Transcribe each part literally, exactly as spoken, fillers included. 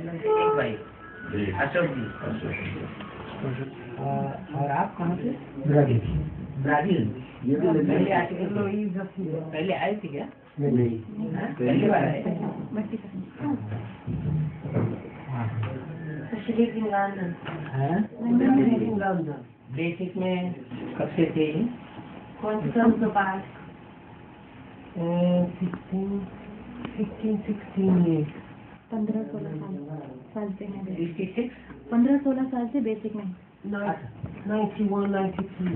एक भाई अशोक जी। और आप कहाँ से? ब्राजील। ब्राजील। ये भी पहले आए थे? पहले आए थे क्या? नहीं, पहली बार आए। बेसिक में कब से थे? कौन सी कौन सा पास? सिक्सटीन सिक्सटीन सिक्सटीन पंद्रह सोलह साल साल से हैं। सिक्सटी सिक्स पंद्रह सोलह साल से बेसिक में। नाइन्टी वन नाइन्टी थ्री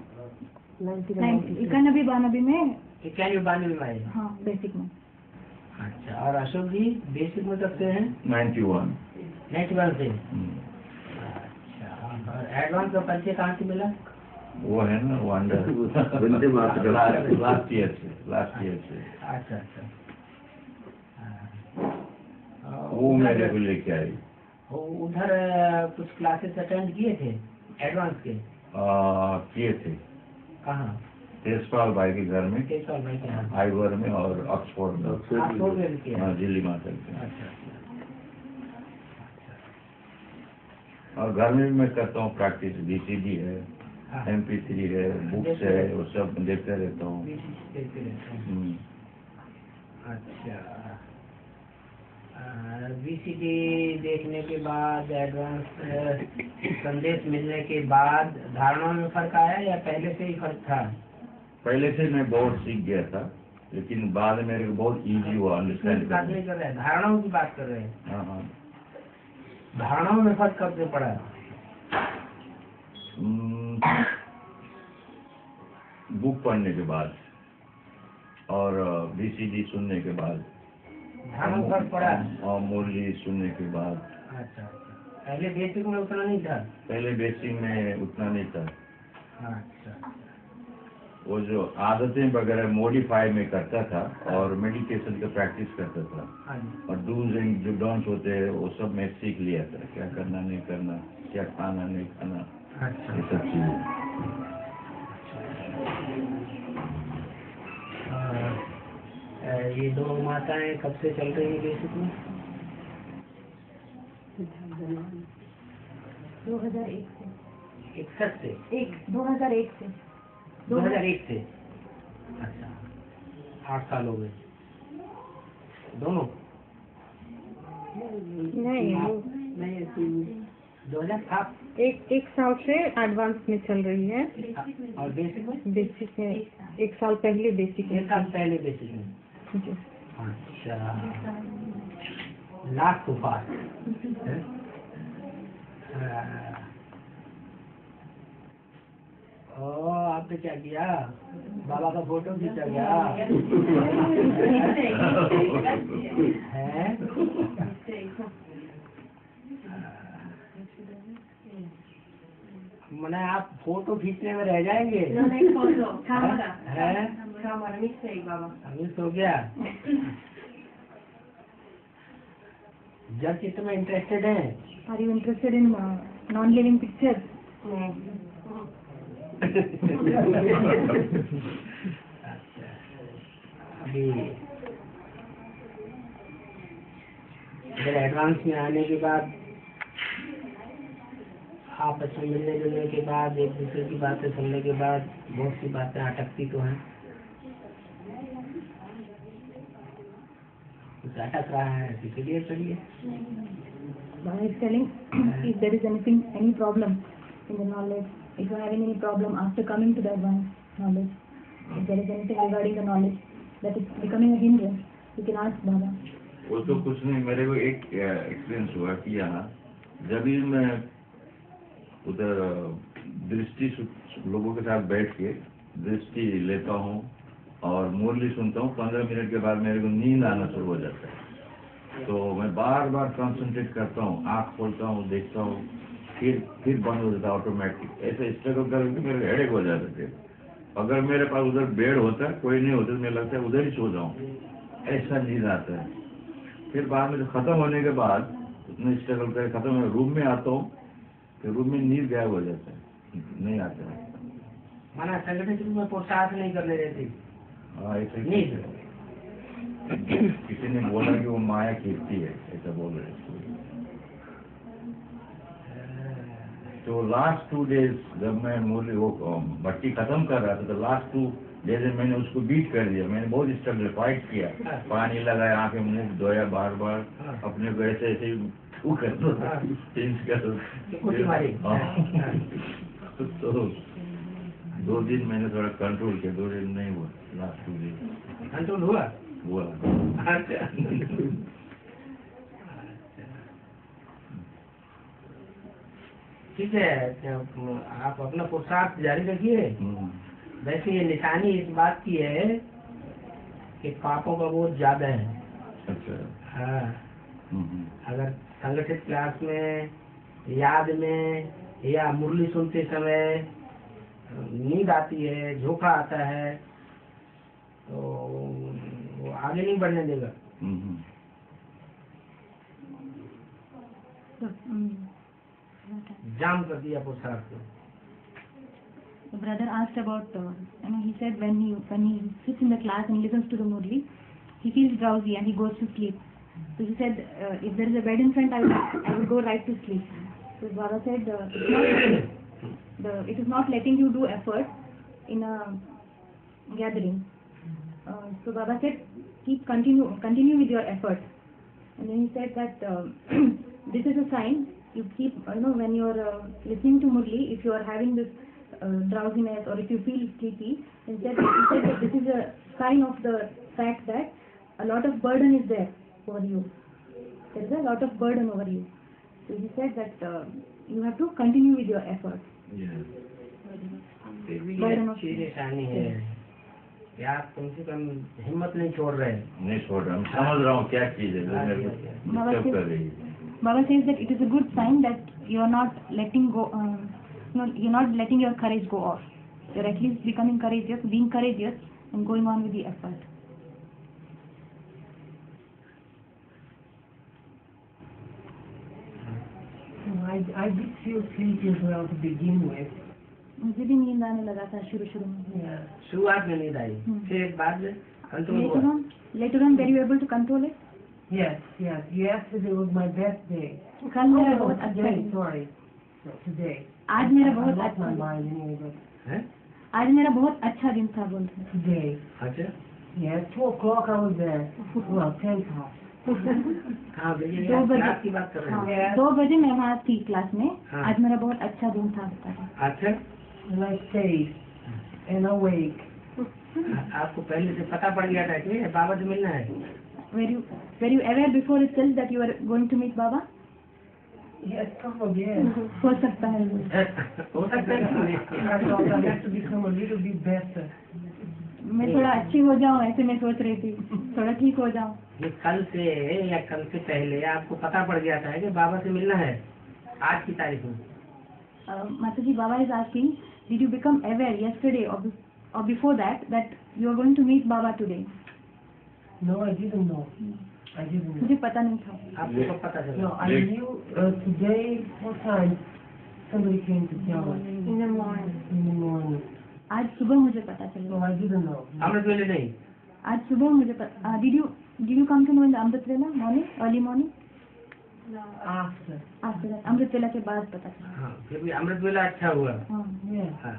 इक्यानबे बानबे में। इक्यानवे बानवे में आए। हाँ बेसिक में। अच्छा, और अशोक जी बेसिक में कब से हैं? नाइन्टी वन नाइन्टी वन से। अच्छा, और एडवांस का परिचय कहाँ से मिला? वो है ना wonder Vande Mataram. Last year से लास्ट ईयर से अच्छा अच्छा। वो मेरे को लेके आई। वो उधर कुछ क्लासेस अटेंड किए थे एडवांस के? आ, किए थे। कहाँ? तेजपाल भाई के घर में, तेजपाल भाई के यहाँ, आईवर में और ऑक्सफोर्ड में। ऑक्सफोर्ड में भी किया? हाँ, दिल्ली माता के। अच्छा अच्छा। और घर में भी मैं करता हूँ प्रैक्टिस। बीसीडी है, एम पी थ्री है, बुक्स है, वो सब देखते रहता हूँ। देखते रहते हैं। अच्छा, बीसीडी देखने के बाद एडवांस संदेश मिलने के बाद धारणाओं में फर्क आया या पहले से ही फर्क था? पहले से मैं बहुत सीख गया था, लेकिन बाद में मेरे को बहुत इजी हुआ अंडरस्टैंड बात नहीं कर रहे हैं, धारणाओं की बात कर रहे हैं। हाँ हाँ। धारणाओं में फर्क कब से पड़ा? बुक पढ़ने के बाद और बीसीडी सुनने के बाद। धारणा में फर्क पड़ा? और मुरली सुनने के बाद। अच्छा, पहले बेसिक में उतना नहीं था? पहले बेसिक में उतना नहीं था। अच्छा, वो जो आदतें वगैरह मॉडिफाई में करता था और मेडिटेशन का प्रैक्टिस करता था। और डूज एंड जो डोंट्स होते हैं वो सब मैं सीख लिया था, क्या करना नहीं करना, क्या खाना नहीं खाना। अच्छा, ये सब चीजें। ये दो माताएं कब से चल रही है बेसिक में? दो हजार एक से। इकसठ से? एक दो हजार एक से। दो हजार एक से। अच्छा, आठ साल हो गए दोनों? नहीं, नहीं, दो हजार सात। एक एक साल से एडवांस में चल रही है। और बेसिक में? बेसिक में एक साल पहले बेसिक में। एक साल पहले बेसिक में। अच्छा, लाख तो पास। ओ, आपने क्या किया? बाबा का फोटो खींचा क्या है? मैंने आप फोटो खींचने में रह जाएंगे। मिस हो गया। जब चित्र में इंटरेस्टेड है? Are you interested in non living picture? अभी एडवांस में आने के बाद आपस में मिलने जुलने के बाद एक दूसरे की बातें सुनने के बाद बहुत सी बातें अटकती तो हैं। कुछ अटक रहा है, इसलिए करिए। Baba is telling if there is anything, any problem in the knowledge, if you are having any problem after coming to the advanced knowledge, if there is anything regarding the knowledge that is becoming a hindrance, you can ask Baba. वो तो कुछ नहीं, मेरे को एक experience हुआ कि यहाँ जब भी मैं उधर दृष्टि लोगों के साथ बैठ के दृष्टि लेता हूँ और मुरली सुनता हूँ, पंद्रह मिनट के बाद मेरे को नींद आना शुरू हो जाता है। तो मैं बार बार कंसंट्रेट करता हूँ, आँख खोलता हूँ, देखता हूँ, फिर फिर बंद हो जाता है ऑटोमेटिक। ऐसे स्ट्रगल करके मेरे हेडेक हो जाते थे। अगर मेरे पास उधर बेड होता है, कोई नहीं होता, मुझे लगता है उधर ही सो जाऊँ, ऐसा नींद आता है। फिर बाद में खत्म होने के बाद उतने स्ट्रगल करके खत्म हो, रूम में आता हूँ, फिर रूम में नींद गायब हो जाता है, नहीं आता है। माना संगठन में पुरुषार्थ नहीं करने देती। हाँ, ऐसे किसी ने बोला कि वो माया खींचती है, ऐसा बोल रहे हैं। तो लास्ट टू डेज जब मैं मुरली वो भट्टी खत्म कर रहा था तो लास्ट टू डेज में मैंने उसको बीट कर दिया। मैंने बहुत स्ट्रगल फाइट किया, पानी लगाया, आंखें मुंह धोया बार बार, अपने को ऐसे ऐसे वो कर दो चेंज कर दो। तो दो दिन मैंने थोड़ा कंट्रोल किया, दो दिन नहीं हुआ, लास्ट टू दिन कंट्रोल हुआ हुआ। अच्छा। ठीक है, आप अपना पुरुषार्थ जारी रखिए। वैसे ये निशानी इस बात की है कि पापों का बोझ ज्यादा है। अच्छा। हाँ, अगर संगठित क्लास में, याद में या मुरली सुनते समय नींद आती है, झोंका आता है, तो वो आगे नहीं बढ़ने देगा। जाम कर दिया पुरुषार्थ को। The brother asked about, uh, you know, he said when he when he sits in the class and listens to the Murli, he feels drowsy and he goes to sleep. So he said, uh, if there is a bed in front, I would I would go right to sleep. So Baba said, uh, it's not, the it is not letting you do effort in a gathering. Uh, so Baba said, keep continue continue with your effort. And then he said that uh, this is a sign. You keep, you know, when you are uh, listening to Murli, if you are having this uh, drowsiness or if you feel sleepy, he said, he said that this is a sign of the fact that a lot of burden is there over you. There is a lot of burden over you. So he said that uh, you have to continue with your effort. फिर भी ये Burden of- अच्छी निशानी है कि आप कम से कम हिम्मत नहीं छोड़ रहे हैं। नहीं छोड़ रहा हूँ, समझ रहा हूँ क्या चीज है जो मेरे को डिस्टर्ब कर रही है। Baba says that it is a good sign that you are not letting go, uh, no, you're not letting your courage go off. You're at least becoming courageous, being courageous, and going on with the effort. I, I did feel sleepy as well to begin with. मुझे भी नींद आने लगा था शुरू शुरू में. Yeah. शुरुआत में नींद आई, हम्म. फिर बाद में कंट्रोल Later हुआ। on, later on, were you able to control it? Yes, yes. Yesterday was my best day. कल मेरा Oh, बहुत अच्छा today, दिन. sorry. No, today. आज मेरा I बहुत lost अच्छा my दिन. mind anyway, but हैं? आज मेरा बहुत अच्छा दिन था बोलते हैं. today. अच्छा। Yeah, two o'clock I was there. Well, ten past. हाँ भैया, दो आप बजे. क्लास की बात कर रहे हाँ, हैं। दो बजे मैं वहाँ थी क्लास में. हाँ. आज मेरा बहुत अच्छा दिन था. अच्छा, And I stayed and awake. आपको पहले से पता पड़ गया था कि बाबा से मिलना है? Were you were you aware before itself that you were going to meet Baba? Yes, probably, yes. हो सकता है. हो सकता है कि नहीं? I thought I had to become a little bit better. मैं थोड़ा अच्छी हो जाऊँ ऐसे मैं सोच रही थी. थोड़ा ठीक हो जाऊँ. ये कल से या कल से पहले आपको पता पड़ गया था कि बाबा से मिलना है आज की तारीख में? Uh, Mataji, Baba is asking, did you become aware yesterday or, be- or before that that you are going to meet Baba today? No, I didn't know. I didn't know. मुझे पता नहीं था. आपको कब पता चला? No, I knew uh, today, what time somebody came to tell us. In the morning. In the morning. आज सुबह मुझे पता So चला. I didn't know. अमृत वेले नहीं? आज सुबह मुझे पता. Uh, did you did you come to know in the Amrit Vela morning, early morning? After. After that, Amrit Vela के बाद पता चला. हाँ, फिर भी अमृत वेला अच्छा हुआ। हाँ. Yeah. हाँ,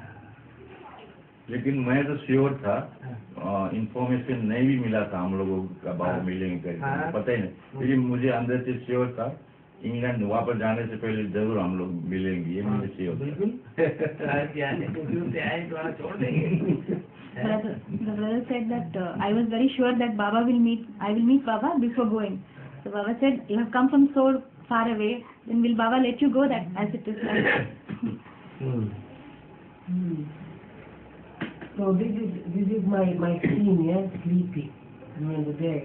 लेकिन मैं तो श्योर था, इंफॉर्मेशन नहीं भी मिला था हम लोगों का बाबा हाँ। मिलेंगे करके, हाँ। मुझे पता ही नहीं। लेकिन मुझे अंदर से श्योर था इंग्लैंड वापस जाने से पहले जरूर हम लोग मिलेंगे, ये मुझे श्योर था। बिल्कुल। क्या है, क्योंकि से आए तो वहाँ छोड़ देंगे। Brother, the brother said that uh, I was very sure that Baba will meet. I will meet Baba before going. So Baba said, you have come from so far away. Then will Baba let you go? That as it is like. Hmm, Hmm. So this is this is my my sin, yeah, sleepy during the day.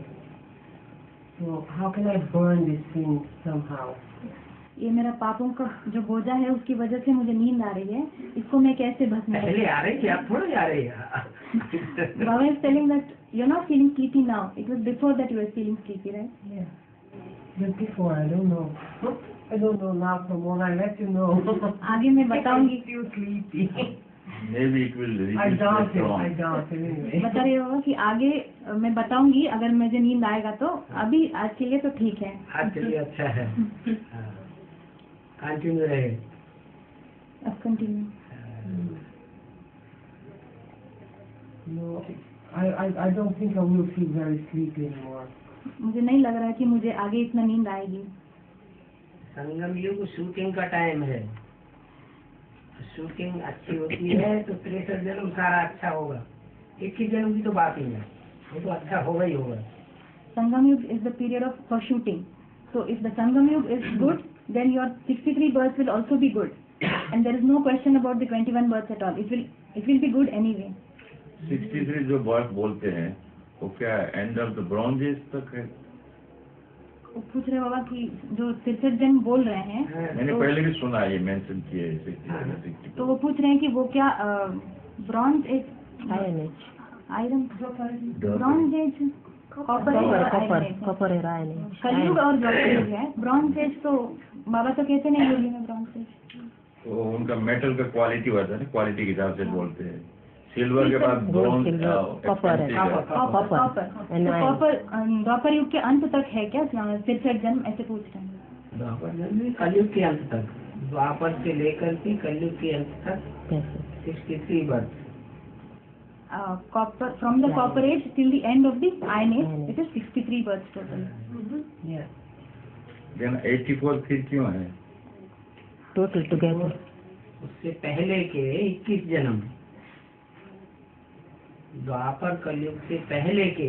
So how can I burn this sin somehow? ये मेरा पापों का जो बोझा है उसकी वजह से मुझे नींद आ रही है. इसको मैं कैसे भस्म पहले करूं? आ रही थी, आप थोड़ी आ रही है। Baba is telling that you're not feeling sleepy now. It was before that you were feeling sleepy, right? Yeah. Just before, I don't know. I don't know now from what I let you know. आगे मैं बताऊंगी. I'm still sleepy. Maybe it will I reduce doubt it. later I on. doubt it anyway. बता रही होगा कि आगे अ, मैं बताऊंगी अगर मुझे नींद आएगा तो. अभी आज के लिए तो ठीक है. आज के लिए अच्छा है। कंटिन्यू रहे। अब continue. No, I, I, I don't think I will feel very sleepy anymore. मुझे नहीं लग रहा है कि मुझे आगे इतना नींद आएगी. संगम युग शूटिंग का टाइम है. शूटिंग अच्छी होती है तो तिरसठ जन्म सारा अच्छा होगा. इक्कीस जन्म की तो बात ही है, वो तो अच्छा होगा ही होगा. Sangam Yug is the period of for shooting. So if the Sangam Yug is good, then your sixty-three births will also be good, and there is no question about the twenty-one births at all. It will it will be good anyway. तिरसठ जो birth बोलते हैं वो क्या end of the bronze age तक है? वो पूछ रहे बाबा कि जो तिरसठ जन्म बोल रहे हैं, मैंने तो, पहले भी सुना ये मेंशन किए है. तो वो पूछ रहे हैं कि वो क्या bronze age Iron Age. Iron bronze age copper age Copper and Iron Age. कलयुग और द्वापर युग है. ब्रॉन्ज एज तो बाबा तो कहते नहीं होली में ब्रॉन्ज एज. तो उनका मेटल का क्वालिटी होता है ना, क्वालिटी के हिसाब से बोलते हैं. सिल्वर के बाद ब्रॉन्ज, कॉपर है. कॉपर कॉपर द्वापर युग के अंत तक है क्या तिरसठ जन्म, ऐसे पूछ रहे हैं. द्वापर जन्म में कलयुग के अंत तक, द्वापर से लेकर के कलयुग के अंत तक sixty three birth. Copper from the copper age till the end of the iron age it is sixty three birth total. Then eighty four फिर क्यों है? Total together. उससे पहले के इक्कीस जन्म, द्वापर कलयुग से पहले के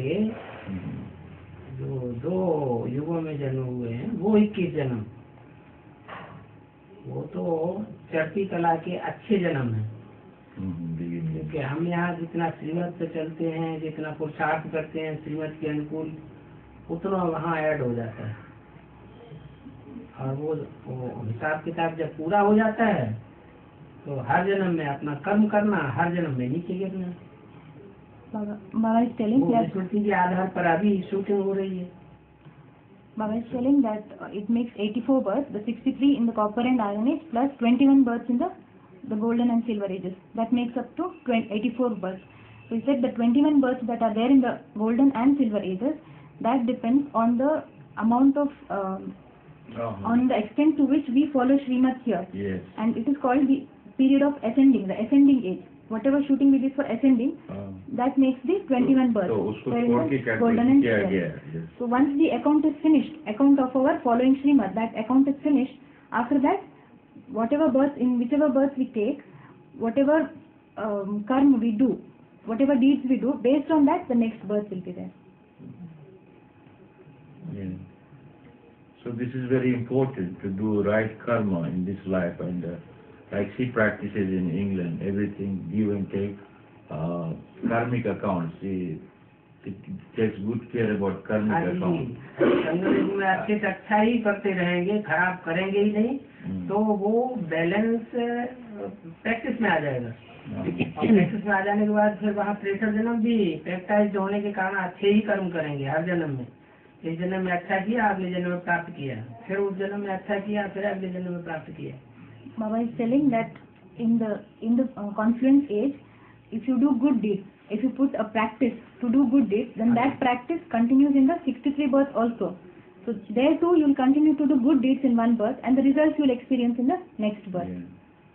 जो दो युगों में जन्म हुए हैं वो इक्कीस जन्म, वो तो चढ़ती कला के अच्छे जन्म हैं. क्योंकि हम यहाँ जितना श्रीमत पे चलते हैं, जितना पुरुषार्थ करते हैं श्रीमत के अनुकूल, उतना वहाँ ऐड हो जाता है. और वो, वो हिसाब किताब जब पूरा हो जाता है तो हर जन्म में अपना कर्म करना, हर जन्म में नीचे गिरना. Baba is telling that स्मृति के आधार पर अभी शूटिंग हो रही है. Baba is telling that uh, it makes eighty-four births, the sixty-three in the copper and iron age plus twenty-one births in the the golden and silver ages. That makes up to eighty-four births. So he said the twenty-one births that are there in the golden and silver ages, that depends on the amount of um, uh-huh. on the extent to which we follow Srimad here. Yes. And it is called the period of ascending, the ascending age. Whatever shooting we did for ascending, uh, that makes the twenty-one births. तो उसको छोड़ के golden and किया silver. गया है. Yes. So once the account is finished, account of our following Srimad, that account is finished. After that, whatever birth, in whichever birth we take, whatever um, karma we do, whatever deeds we do, based on that, the next birth will be there. Yeah. So this is very important to do right karma in this life, and uh, like she practices in England, everything give and take, uh, karmic accounts. She it takes good care about karmic accounts. संगम में अच्छे से अच्छा ही करते रहेंगे, खराब करेंगे ही नहीं, तो वो बैलेंस प्रैक्टिस में आ जाएगा. और प्रैक्टिस में आ जाने के बाद फिर वहाँ प्रेशर जन्म भी प्रैक्टाइज होने के कारण अच्छे ही कर्म करेंगे हर जन्म में. इस जन्म में अच्छा किया, अगले जन्म में प्राप्त किया, फिर उस जन्म में अच्छा किया, फिर अगले जन्म में प्राप्त किया. Baba is telling that in the in the uh, confluence age, if you do good deeds, if you put a practice to do good deeds, then that practice continues in the sixty-three birth also. So there too you will continue to do good deeds in one birth, and the results you will experience in the next birth. Yeah.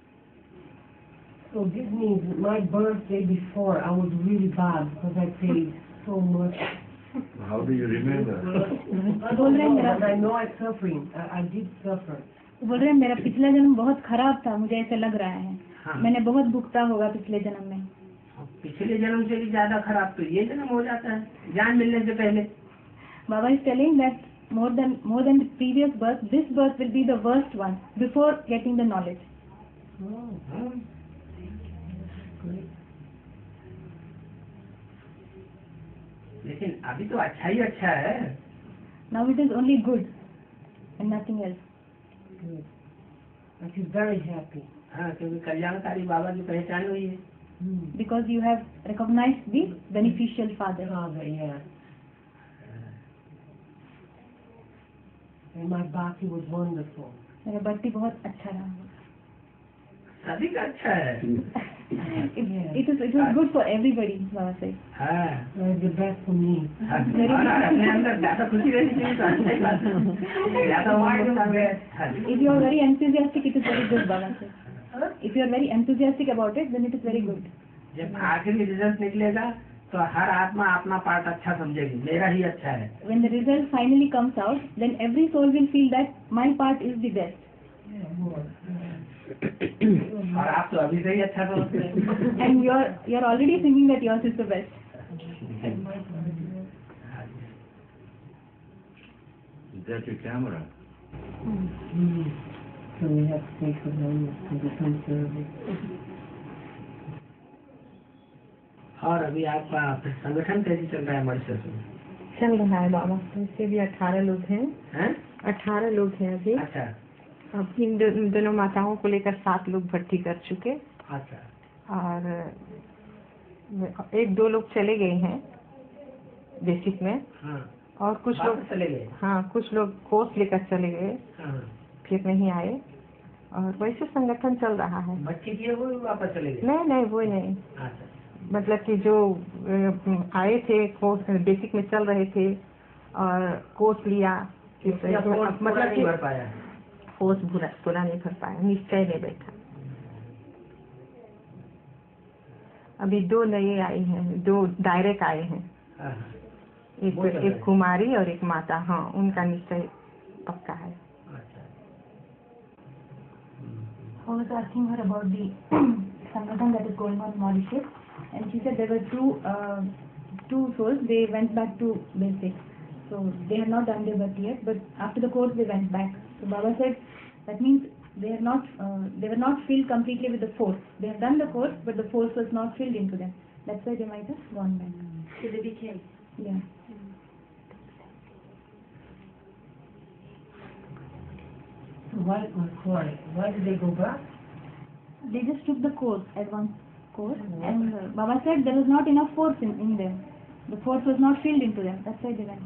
So this means my birthday before I was really bad because I paid so much. How do you remember? But I know I'm suffering. I, I did suffer. बोल रहे हैं मेरा पिछला जन्म बहुत खराब था, मुझे ऐसा लग रहा है. हाँ. मैंने बहुत भुगता होगा पिछले जन्म में. पिछले जन्म से भी ज्यादा खराब तो ये जन्म हो जाता है ज्ञान मिलने से पहले. Baba is telling that more than more than the previous birth, this birth will be the worst one before getting the knowledge. हाँ. लेकिन अभी तो अच्छा ही अच्छा है. Now it is only good and nothing else. Good. I feel very happy. हाँ, क्योंकि कल्याणकारी बाबा की पहचान हुई है. Because you have recognized the beneficial father. Father, yeah. And my bhakti was wonderful. मेरा भक्ति बहुत अच्छा रहा. सभी का अच्छा है. it, it is it was good for everybody, Baba said. हाँ. It was the best for me. अपने अंदर ज्यादा खुशी रहनी चाहिए तो अच्छा ही बात है. ज्यादा वार्ड में If you are very enthusiastic, it is very good, Baba said. if you are very enthusiastic about it, then it is very good. जब आखिरी रिजल्ट निकलेगा तो हर आत्मा अपना पार्ट अच्छा समझेगी, मेरा ही अच्छा है। When the result finally comes out, then every soul will feel that my part is the best. और आप तो अभी से ही अच्छा समझते हैं। And you are you are already thinking that yours is the best. Is that your camera? So we have to take the one to the conservative. और अभी आपका फिर संगठन कैसे चल रहा है मॉरिशस में? चल रहा है बाबा, वैसे भी अठारह लोग हैं। हैं? अठारह लोग हैं अभी। अच्छा अब इन दो, दोनों माताओं को लेकर सात लोग भर्ती कर चुके, अच्छा और एक दो लोग चले गए हैं बेसिक में, हाँ और कुछ लोग वापस चले गए। हाँ कुछ लोग कोर्स लेकर चले गए, हाँ फिर नहीं आए, और वैसे संगठन चल रहा है। बच्चे किए वो वापस चले गए। नहीं नहीं वो नहीं, अच्छा मतलब कि जो अ, आए थे कोर्स बेसिक में चल रहे थे और कोर्स लिया, फिर या कोर्स पूरा मतलब नहीं कि भर पाया। कोर्स पूरा पूरा नहीं भर पाया, निश्चय नहीं बैठा। अभी दो नए आए हैं, दो डायरेक्ट आए हैं, हाँ, हाँ, एक वो चल रहे एक हैं। कुमारी और एक माता, हाँ उनका निश्चय पक्का है। अच्छा I was asking her about the Sangathan that is going on in Mauritius, and she said there were two uh, two souls. They went back to basic, so they had not done their birth yet. But after the course, they went back. So Baba said that means they have not uh, they were not filled completely with the force. They have done the course, but the force was not filled into them. That's why they might have gone back. So they became. Yeah. So why, why, why did they go back? They just took the course, advanced course, and uh, Baba said there was not enough force in, in them. The force was not filled into them. That's why they went.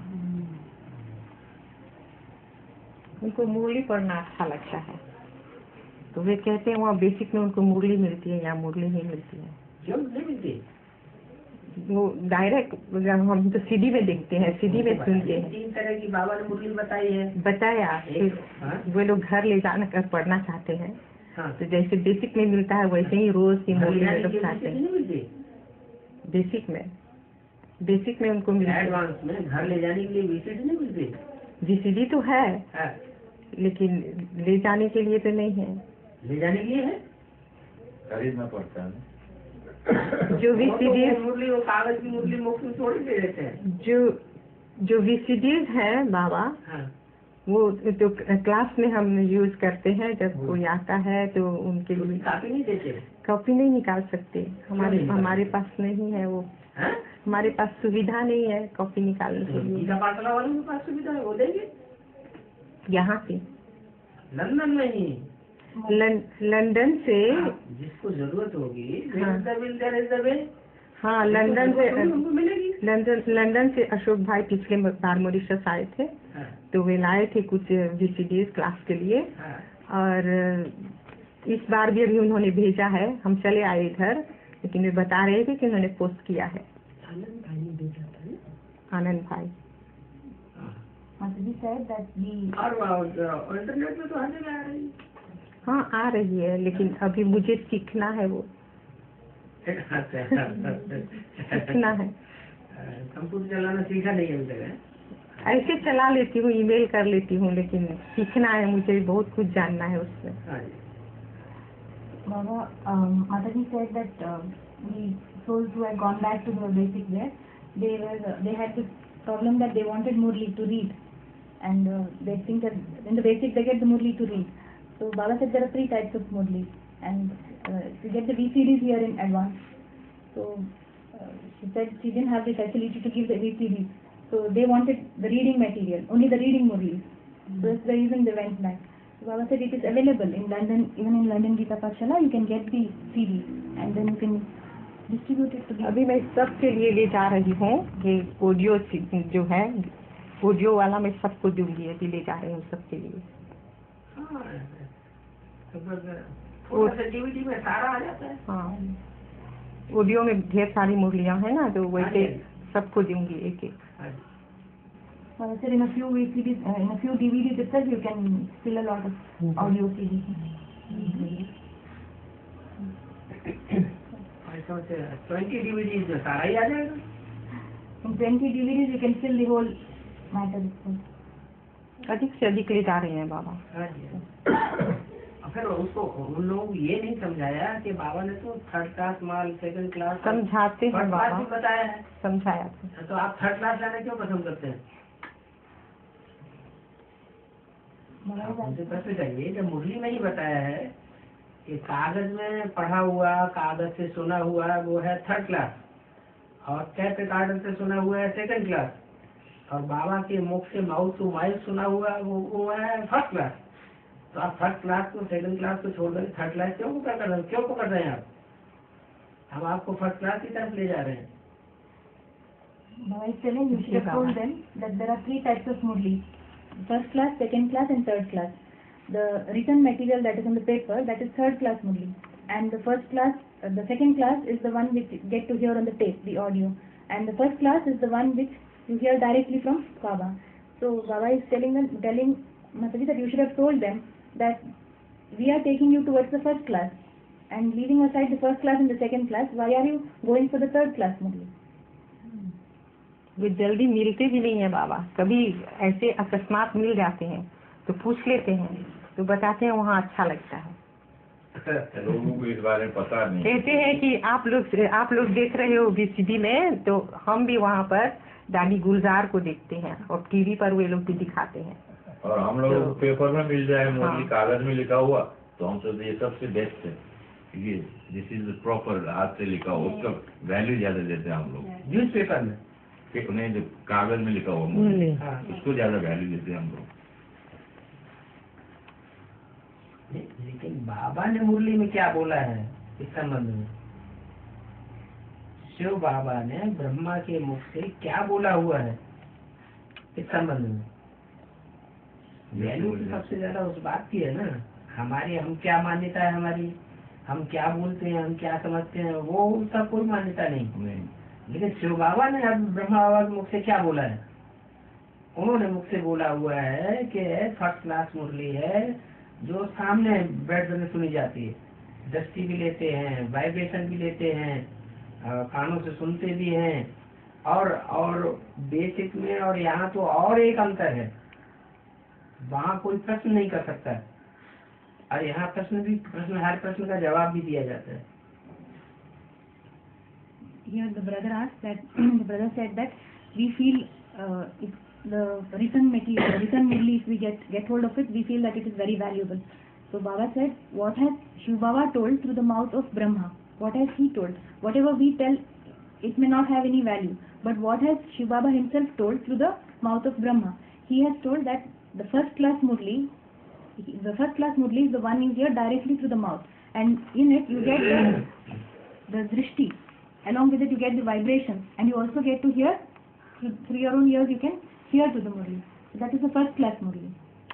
उनको मुरली पढ़ना अच्छा लगता है, तो वे कहते हैं वहाँ basic में उनको मुरली मिलती है, यहाँ मुरली नहीं मिलती है। क्यों नहीं मिलती? वो डायरेक्ट हम तो सीडी में देखते हैं, सीडी में सुनते हैं। तीन तरह की बाबा ने मुरली बताई है। बताया, एक, हाँ? वे लोग घर ले जाना कर पढ़ना चाहते हैं, हाँ। तो जैसे बेसिक में मिलता है वैसे ही रोज की मुरली घर में लोग जाने चाहते की हैं। नहीं मिलती? बेसिक में बेसिक में उनको मिलती है। एडवांस में घर ले जाने के लिए वीसीडी नहीं मिलती? जीसीडी तो है, हाँ। लेकिन ले जाने के लिए तो नहीं है। ले जाने के लिए है? खरीदना पड़ता है। जो वो तो वीसीडी वो मुरली वो कागज की मुरली मुफ्त में थोड़ी दे देते हैं। जो जो वीसीडीज है बाबा, हाँ। वो तो क्लास में हम यूज करते हैं, जब कोई आता है तो उनके तो लिए काफी नहीं देते? कॉपी नहीं निकाल सकते, हमारे नहीं निकाल हमारे पास नहीं है वो, हाँ? हमारे पास सुविधा नहीं है कॉपी निकालने के लिए। गीता पाठशाला वालों के पास सुविधा है, वो देंगे। यहाँ से लंदन में ही लं, लंदन से, जिसको जरूरत होगी, हाँ। there is the will, there is the way। हाँ लंदन से, हमको मिलेगी। लंदन लंदन से अशोक भाई पिछले बार मॉरिशस आए थे, हाँ, तो वे लाए थे कुछ वीसीडीज क्लास के लिए, हाँ। और इस बार भी अभी उन्होंने भेजा है। हम चले आए इधर, लेकिन वे बता रहे थे कि उन्होंने पोस्ट किया है। आनंद भाई ने भेजा था ना? आनंद भाई। Mataji said that the और वो इंटरनेट में तो हर जगह आ रही है। हाँ आ रही है, लेकिन अभी मुझे सीखना है, वो सीखना है। कंप्यूटर चलाना सीखा नहीं है अभी तक, है? ऐसे चला लेती हूँ, ईमेल कर लेती हूँ, लेकिन सीखना है, मुझे बहुत कुछ जानना है उसमें। हाँ जी। Baba, um, Mataji said that uh, the souls who had gone back to the basic there, they were uh, they had this problem that they wanted Murli to read, and uh, they think that in the basic they get the Murli to read. So Baba said there are three types of Murli, and uh, you get the V C Ds here in advance. So uh, she said she didn't have the facility to give the V C Ds, so they wanted the reading material, only the reading Murli. Mm-hmm. So that's the reason they went back. So Baba said it is available in London, even in London Gita Pathshala, you can get the C D and then you can distribute it to the. अभी मैं सबके लिए ले जा रही हूँ, ये audio जो है, ऑडियो वाला मैं सबको दूंगी, अभी ले जा रही हूँ सबके लिए। डीवीडी में सारा आ जाता है। हाँ, ऑडियो में ढेर सारी मुरलियाँ हैं ना, तो वैसे सबको दूंगी एक एक। Well, I said in a few V C Ds, uh, in a few D V Ds itself, you can fill a lot of audio C Ds. इसका ट्वेंटी डीवीडीज में सारा ही आ जाएगा। In twenty D V Ds you can fill the whole matter. अधिक से अधिक ले जा रहे हैं बाबा। हाँ जी। और फिर उसको उन लोगों को ये नहीं समझाया कि बाबा ने तो थर्ड क्लास माल, सेकंड क्लास समझाते हैं बाबा, बताया है, समझाया तो आप थर्ड क्लास लाना क्यों पसंद करते हैं? मुझे प्रश्न चाहिए, जब मुरली में ही बताया है कि कागज में पढ़ा हुआ, कागज से सुना हुआ वो है थर्ड क्लास, और टेप रिकॉर्डर से सुना हुआ है सेकंड क्लास, और बाबा के मुख से माउथ टू माउथ सुना हुआ वो वो है फर्स्ट क्लास। तो आप फर्स्ट क्लास को, सेकंड क्लास को छोड़ कर थर्ड क्लास क्यों पकड़ रहे हैं? क्यों पकड़ रहे हैं आप? हम आपको फर्स्ट क्लास की तरफ ले जा रहे हैं। Baba is telling you should have told them that there are three types of murli: first class, second class, and third class. The written material that is on the paper, that is third class murli, and the first class, uh, the second class is the one which you get to hear on the tape, the audio, and the first class is the one which you hear directly from Baba. So Baba is telling them, telling Mataji that you should have told them that we are taking you towards the first class and leaving aside the first class and the second class. Why are you going for the third class murli? वे जल्दी मिलते भी नहीं है बाबा, कभी ऐसे अकस्मात मिल जाते हैं तो पूछ लेते हैं, तो बताते हैं वहाँ अच्छा लगता है। लोगों को इस बारे में पता नहीं। कहते हैं कि आप लोग आप लोग देख रहे हो बीसीडी में, तो हम भी वहाँ पर दादी गुलजार को देखते हैं और टीवी पर वे लोग भी दिखाते हैं। और हम लोग तो, पेपर में मिल जाए, मुरली हाँ। कागज में लिखा हुआ, तो हम सोचते ये सबसे बेस्ट है, ये दिस इज प्रॉपर हाथ से लिखा हुआ, उसका वैल्यू ज्यादा देते हैं हम लोग। न्यूज पेपर में उन्हें जो कागज में लिखा हुआ मुरली, हाँ। उसको ज्यादा वैल्यू देते हैं हम लोग। लेकिन बाबा ने मुरली में क्या बोला है इस संबंध में? शिव बाबा ने ब्रह्मा के मुख से क्या बोला हुआ है इस संबंध में? वैल्यू तो सबसे ज्यादा उस बात की है ना, हमारी हम क्या मान्यता है, हमारी हम क्या बोलते हैं, हम क्या समझते हैं, वो उसका कोई मान्यता नहीं, नहीं। लेकिन शिव बाबा ने अब ब्रह्मा बाबा के मुख से क्या बोला है? उन्होंने मुख से बोला हुआ है कि फर्स्ट क्लास मुरली है जो सामने बैठ कर सुनी जाती है, दृष्टि भी लेते हैं, वाइब्रेशन भी लेते हैं, कानों से सुनते भी हैं, और और बेसिक में और यहाँ तो और एक अंतर है, वहाँ कोई प्रश्न नहीं कर सकता, और यहाँ प्रश्न भी प्रश्न हर प्रश्न का जवाब भी दिया जाता है। Here the brother asked that the brother said that we feel uh, if the written material, the written murli, if we get get hold of it, we feel that it is very valuable. So Baba said, what has Shiv Baba told through the mouth of Brahma? What has he told? Whatever we tell, it may not have any value. But what has Shiv Baba himself told through the mouth of Brahma? He has told that the first class murli, the first class murli is the one you hear directly through the mouth, and in it you get the, the drishti. Along with it you get the vibration, and you also get to hear through, through your own ears, you can hear to the murli. So that is the first class murli.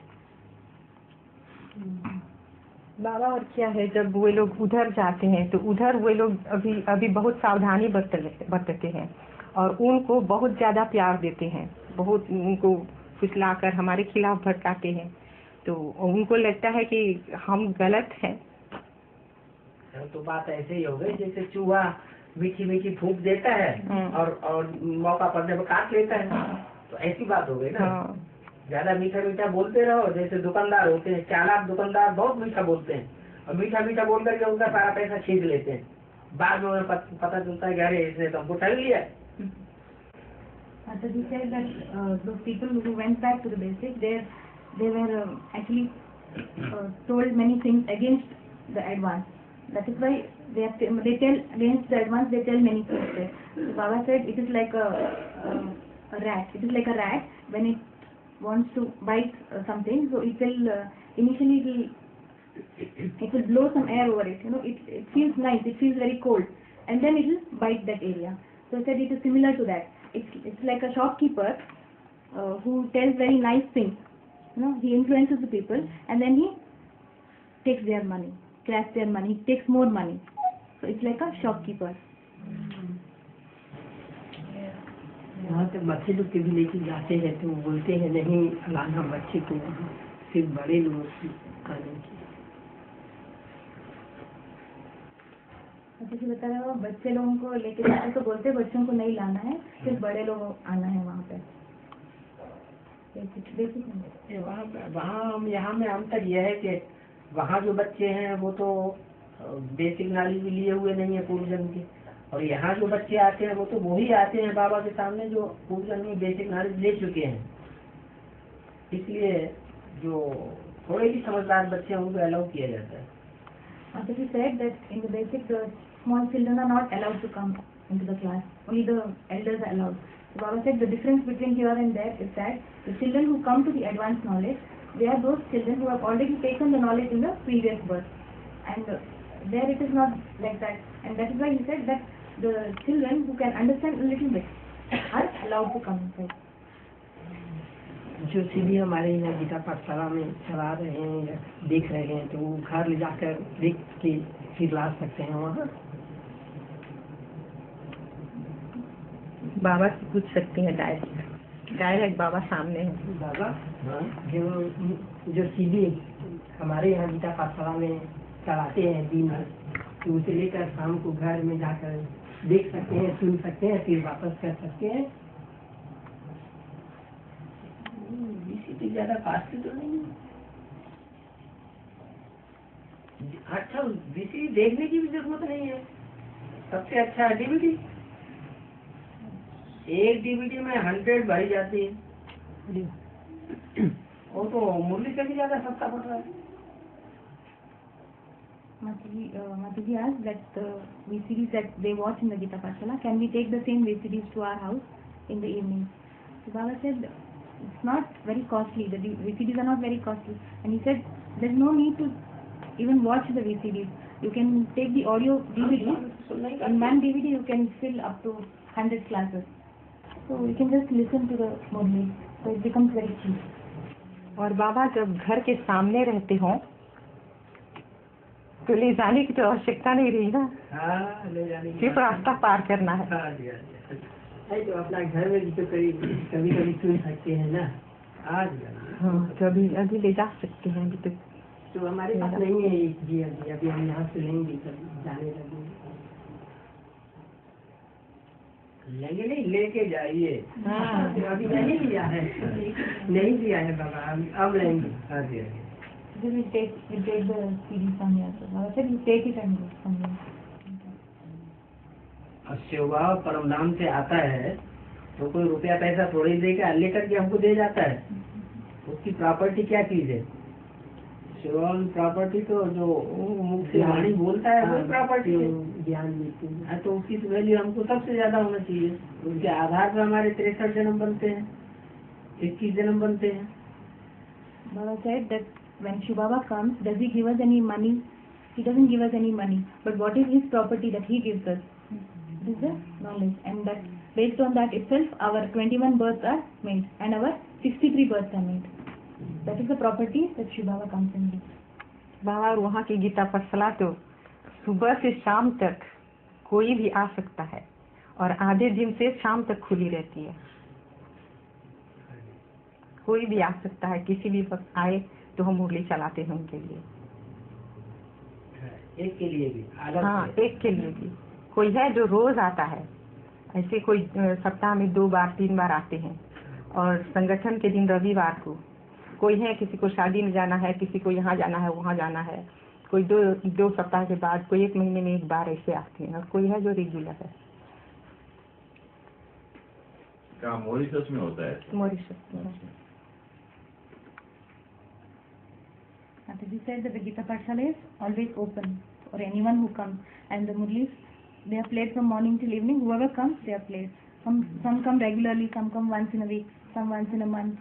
बाबा और क्या है, जब वे लोग उधर जाते हैं तो उधर वे लोग अभी अभी बहुत सावधानी बरत बरतते हैं और उनको बहुत ज्यादा प्यार देते हैं, बहुत उनको फुसलाकर हमारे खिलाफ भड़काते हैं, तो उनको लगता है कि हम गलत हैं। तो बात ऐसे ही हो गई जैसे चूहा मीठी मीठी फूंक देता है और और मौका पड़ने पर काट लेता है, तो ऐसी बात हो गई ना। ज्यादा मीठा मीठा बोलते रहो, जैसे दुकानदार होते हैं, चालाक दुकानदार बहुत मीठा बोलते हैं और मीठा मीठा बोल करके उनका सारा पैसा छीन लेते हैं, बाद में उन्हें पता चलता है कि अरे इसने तो हमको ठग लिया। So he said that uh, those people who went back to the basics, they they were uh, actually uh, told many things against the advance. That is why they have, they tell against the advance. They tell many things there. So Baba said it is like a, a, a rat. It is like a rat when it wants to bite uh, something. So it will uh, initially it will it will blow some air over it. You know, it it feels nice. It feels very cold, and then it will bite that area. So he said it is similar to that. It's it's like a shopkeeper uh, who tells very nice things. You know, he influences the people, and then he takes their money, grabs their money, he takes more money. So it's like a shopkeeper. वहाँ पे बच्चे लोग के भी लेके जाते हैं तो वो बोलते हैं नहीं लाना बच्चे को, सिर्फ बड़े लोग की आने की। आप जी बता रहे हो बच्चे लोगों को लेके जाते तो बोलते बच्चों को नहीं लाना है, सिर्फ बड़े लोग आना है वहाँ पे। ये वहाँ वहाँ हम यहाँ में अंतर यह है कि वहाँ जो बच्चे हैं वो तो बेसिक नॉलेज भी लिए हुए नहीं है पूर्व जन्म के, और यहाँ जो बच्चे आते हैं वो तो वही आते हैं बाबा के सामने जो पूर्व जन्म में बेसिक नॉलेज ले चुके हैं। इसलिए जो थोड़े भी समझदार बच्चे हैं उनको अलाउ किया जाता है। After he said that in the basic, the small children are not allowed to come into the class. Only the elders are allowed. So Baba said the difference between here and there is that the children who come to the advanced knowledge, they are those children who have already taken the knowledge in the previous birth. And uh, there it is not like that. And that is why he said that the children who can understand a little bit are allowed to come inside. जो सीढ़ी हमारे यहाँ गीता पाठशाला में चला रहे हैं या देख रहे हैं तो वो घर ले जाकर देख के फिर ला सकते हैं वहाँ। बाबा से पूछ सकते हैं डायरेक्ट, डायरेक्ट बाबा सामने है। बाबा जो जो सीढ़ी हमारे यहाँ गीता पाठशाला में चलाते हैं दिन भर, तो उसे लेकर शाम को घर में जाकर देख सकते हैं, सुन सकते हैं, फिर वापस कर सकते हैं। इसी ज्यादा कॉस्टली तो नहीं है। अच्छा वीसीडी देखने की भी जरूरत नहीं है, सबसे अच्छा है डीवीडी। एक डीवीडी में हंड्रेड भरी जाती है, वो तो मुरली से भी ज्यादा सस्ता पड़ रहा है। Mataji, uh, Mataji asked that the V C Ds that they watch in the Gita Pathshala, can we take the same V C Ds to our house in the evening? So Baba said, it's not very costly, the V C Ds are not very costly. And he said, there's no need to even watch the V C Ds. You can take the audio D V D. In one D V D you can fill up to one hundred classes. So you can just listen to the Murli. So it becomes very cheap. और बाबा जब घर के सामने रहते हों तो ले जाने की तो आवश्यकता नहीं रही ना। हाँ, ले जाने की सिर्फ रास्ता पार करना है। हाँ जी, हाँ जी। है तो अपना घर में भी तो कभी कभी कभी सुन सकते हैं ना। हाँ जी, हाँ जी। हाँ, कभी अभी ले जा सकते हैं अभी तक। तो हमारे पास नहीं है जी, अभी अभी हम यहाँ से लेंगे तब जाने लगेंगे। लेंगे नहीं, लेके जाइए। हाँ, अभी नहीं लिया है, नहीं लिया है बाबा, अब लेंगे। हाँ जी, हाँ जी। Then we take, we take the C D from here. So Baba said, you take it and go from here. और शिवबाबा परम नाम से आता है तो कोई रुपया पैसा थोड़ी देकर लेकर के हमको दे जाता है। उसकी प्रॉपर्टी क्या चीज है? शिवबाबा प्रॉपर्टी तो जो मुख से वाणी बोलता है वो प्रॉपर्टी है, ज्ञान देते हैं। तो उसकी वैल्यू हमको सबसे ज्यादा होना चाहिए। उसके आधार पर हमारे तिरसठ जन्म बनते हैं, इक्कीस जन्म बनते हैं। Baba said that when Shiv Baba comes, does he give us any money? He doesn't give us any money. But what is his property that he gives us? It is the knowledge. And that based on that itself, our twenty-one births are made and our sixty-three births are made. That is the property that Shiv Baba comes and gives. बाहर वहाँ की गीता पाठशाला तो सुबह से शाम तक कोई भी आ सकता है और आधे दिन से शाम तक खुली रहती है। कोई भी आ सकता है, किसी भी वक्त आए तो हम मुरली चलाते हैं उनके लिए। एक के लिए भी अलग हाँ, से। एक के लिए भी। कोई है जो रोज आता है, ऐसे कोई सप्ताह में दो बार तीन बार आते हैं। और संगठन के दिन रविवार को कोई है, किसी को शादी में जाना है, किसी को यहाँ जाना है वहाँ जाना है, कोई दो दो सप्ताह के बाद, कोई एक महीने में एक बार ऐसे आते हैं। और कोई है जो रेगुलर है। क्या मॉरिशस में होता है? मॉरिशस में। Mataji said that the Gita Pathshala is always open for anyone who comes, and the Murlis, they are played from morning till evening. Whoever comes, they are played. Some some come regularly, some come once in a week, some once in a month.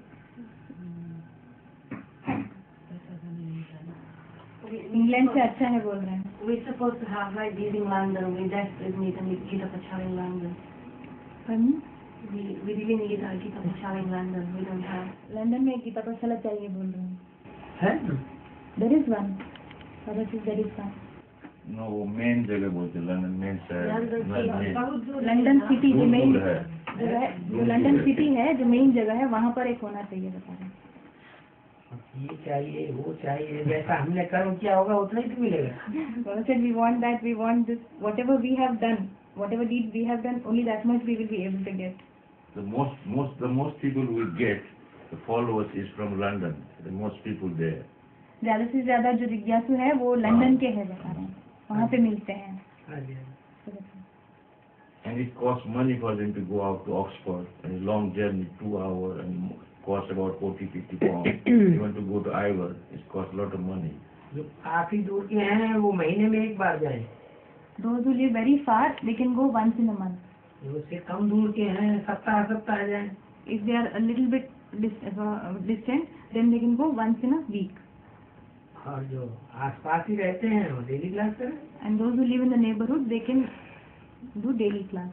England से अच्छा है बोल रहे हैं। We're supposed to have like these in London. We desperately need a Gita Pathshala in London. Pardon? We we really need a Gita Pathshala in London. We don't have. London में एक गीता पाठशाला चाहिए बोल रहे हैं। है? There is one. Baba says there is one. No, वो main जगह बोलते हैं, लंदन मेन शहर। लंदन सिटी जो मेन है, जगह है, जो लंदन सिटी है, जो मेन जगह है, वहाँ पर एक होना चाहिए बता रहे हैं। ये चाहिए वो चाहिए, जैसा हमने कर्म किया होगा उतना ही तो मिलेगा। Baba said we want that, we want this, whatever we have done, whatever deed we have done, only that much we will be able to get. The most, most, the most people we get, the followers is from London. The most people there. ज्यादा से ज्यादा जो जिज्ञासु है वो London के हैं, बता रहे हैं, वहाँ पे मिलते हैं। हाँ जी। And it costs money for them to go out to Oxford, and a long journey, two hours, and cost about forty, fifty pounds. Even to go to Ivor, it costs a lot of money. जो काफी दूर के हैं वो महीने में एक बार जाए। Those who live very far, they can go once in a month. जो उससे कम दूर के हैं सप्ताह सप्ताह जाए। If they are a little bit dis- uh, distant, then they can go once in a week. और जो आसपास ही रहते हैं वो डेली क्लास करें। And those who live in the neighborhood, they can do daily class.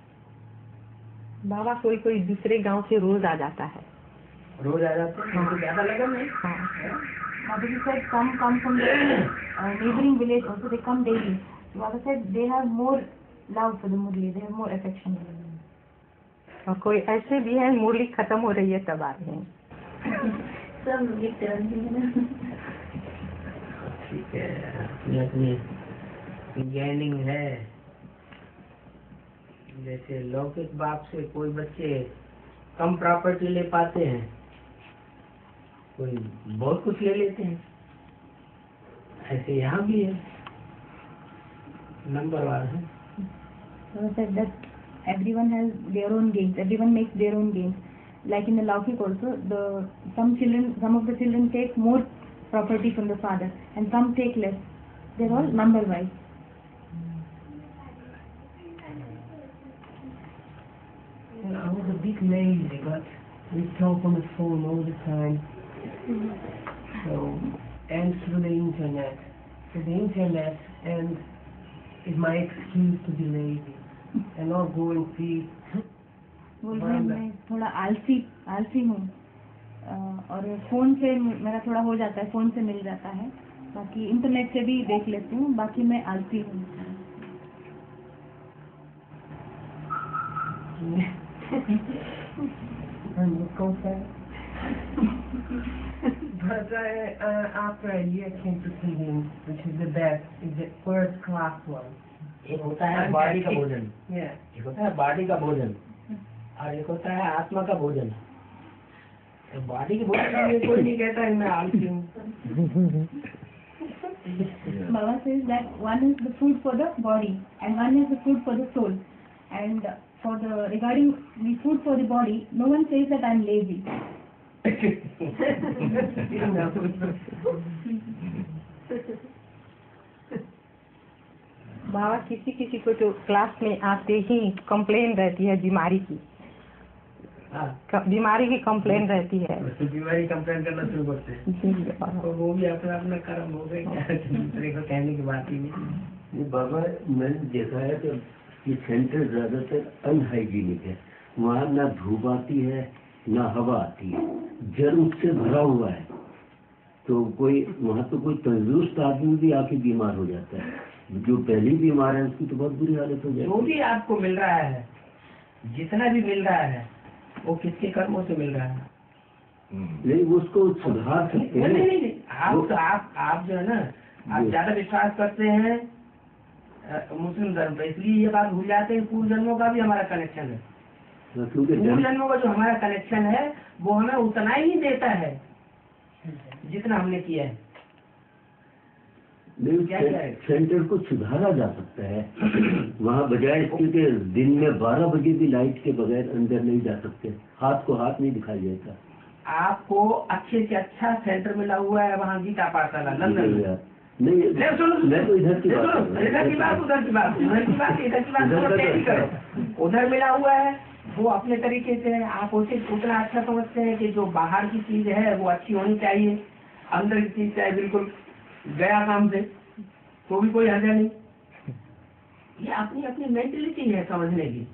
बाबा कोई कोई दूसरे गांव से रोज आ जाता है। रोज आ जाते हैं, हमको ज्यादा लगा नहीं। Baba said some come from the uh, neighboring village also, they come daily. Baba said they have more love for the Murli, they have more affection. और कोई ऐसे भी है मुरली खत्म हो रही है तब आ रहे हैं। सब लिखते रहते हैं। ठीक है, अपनी अपनी गैनिंग है। जैसे लौकिक बाप से कोई बच्चे कम प्रॉपर्टी ले पाते हैं, कोई बहुत कुछ ले लेते हैं, ऐसे यहाँ भी है, नंबर वार है। So said that everyone has their own gains, everyone makes their own gains. Like in the Laukik also, the some children, some of the children take more property from the father, and some take less. They're all number wise. And I was a bit lazy, but we talk on the phone all the time. So, and through the internet. So the internet and is my excuse to be lazy and not go and see. बोल रहे हैं मैं थोड़ा आलसी आलसी हूँ, और phone से मेरा थोड़ा हो जाता है, फोन से मिल जाता है, बाकी इंटरनेट से भी देख लेती हूँ, बाकी मैं आलसी हूँ। And look on that. But uh, uh, after a year came to feeding, which is the best, is the first class one. एक होता है बॉडी का भोजन, Yeah. एक होता है बॉडी का भोजन, और एक होता है आत्मा का भोजन। तो बॉडी के भोजन के लिए कोई नहीं कहता है मैं आलसी हूँ। Baba says that one is the food for the body and one is the food for the soul. And for the regarding the food for the body, no one says that I'm lazy. बाबा किसी किसी को तो class में आते ही complain रहती है बीमारी की, हाँ, बीमारी की कंप्लेन रहती है। तो बीमारी कंप्लेन करना शुरू करते हैं, जी बाबा। तो वो भी अपना अपना कर्म हो गए, दूसरे को कहने की बात ही नहीं। ये बाबा मैंने देखा है कि ये सेंटर ज्यादातर अनहाइजीनिक है, वहाँ ना धूप आती है ना हवा आती है, जर्म से भरा हुआ है, तो कोई वहाँ तो कोई तंदुरुस्त आदमी भी आके बीमार हो जाता है, जो पहले बीमार है उसकी तो बहुत बुरी हालत हो जाती है। जो भी आपको मिल रहा है, जितना भी मिल रहा है, वो किसके कर्मों से मिल रहा है? नहीं वो उसको सुधार सकते हैं। नहीं नहीं नहीं, आप आप आप जो है ना, आप ज्यादा विश्वास करते हैं मुस्लिम धर्म पे, इसलिए ये बात भूल जाते हैं पूर्व जन्मों का भी हमारा कनेक्शन है। क्योंकि पूर्व जन्मों का जो हमारा कनेक्शन है वो हमें उतना ही देता है जितना हमने किया है। क्या क्या है? सेंटर को सुधारा जा सकता है, वहाँ बजाय इसके कि दिन में बारह बजे भी लाइट के बगैर अंदर नहीं जा सकते, हाथ को हाथ नहीं दिखाई देता। आपको अच्छे से अच्छा सेंटर मिला हुआ है वहाँ गीता पाठशाला लंदन में। नहीं नहीं, सुनो, मैं तो इधर की बात कर रहा हूँ। इधर की बात उधर की बात उधर की बात इधर की बात थोड़ा तेजी करो। उधर मिला हुआ है वो अपने तरीके से, आप उसे उतना अच्छा समझते हैं कि जो बाहर की चीज है वो अच्छी होनी चाहिए, अंदर की चीज चाहे बिल्कुल गया काम से, तो भी कोई हर्जा नहीं। ये अपनी अपनी मेंटेलिटी है समझने की,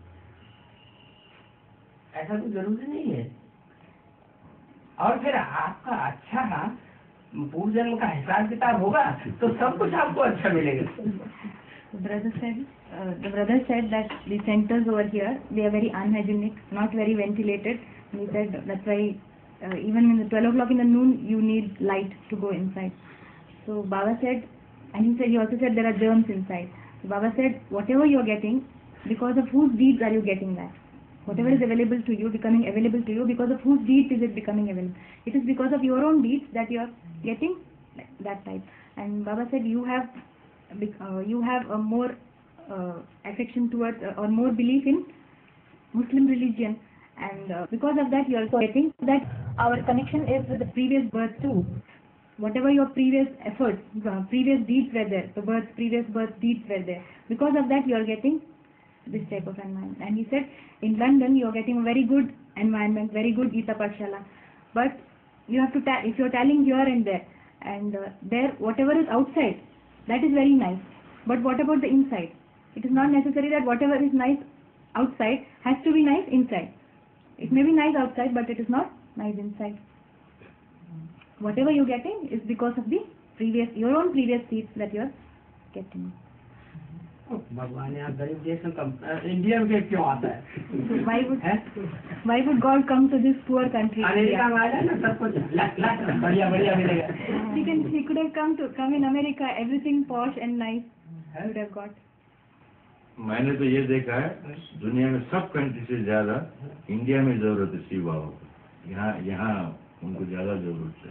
ऐसा तो जरूरी नहीं है। और फिर आपका अच्छा पूर्व जन्म का हिसाब किताब होगा तो सब कुछ आपको अच्छा मिलेगा। The brother said, uh, the brother said that the centers over here, they are very unhygienic, not very ventilated. And he said that's why uh, even in the twelve o'clock in the noon, you need light to go inside. So Baba said, and he said, he also said there are germs inside. So Baba said, whatever you are getting, because of whose deeds are you getting that? Whatever is available to you, becoming available to you, because of whose deeds is it becoming available? It is because of your own deeds that you are getting that type. And Baba said, you have, uh, you have a more uh, affection towards, uh, or more belief in Muslim religion, and uh, because of that you are also getting that our connection is with the previous birth too. Whatever your previous efforts, uh, previous deeds were there, the birth, previous birth deeds were there. Because of that you are getting this type of environment. And he said, in London you are getting a very good environment, very good Gita Pathshala, but you have to, ta if you are telling here and there, and uh, there whatever is outside, that is very nice. But what about the inside? It is not necessary that whatever is nice outside has to be nice inside. It may be nice outside, but it is not nice inside. Whatever you are getting is because of the previous, your own previous seeds that you are getting. भगवान यहाँ गरीब देश में India में क्यों आता है? Why would why would God come to this poor country? America में आ जाए ना सब कुछ बढ़िया बढ़िया मिलेगा. He can he could have come to come in America, everything posh and nice would have got. मैंने तो ये देखा है दुनिया में सब कंट्री से ज्यादा इंडिया में जरूरत है शिव बाबा को. यहाँ यहाँ उनको ज्यादा जरूरत है.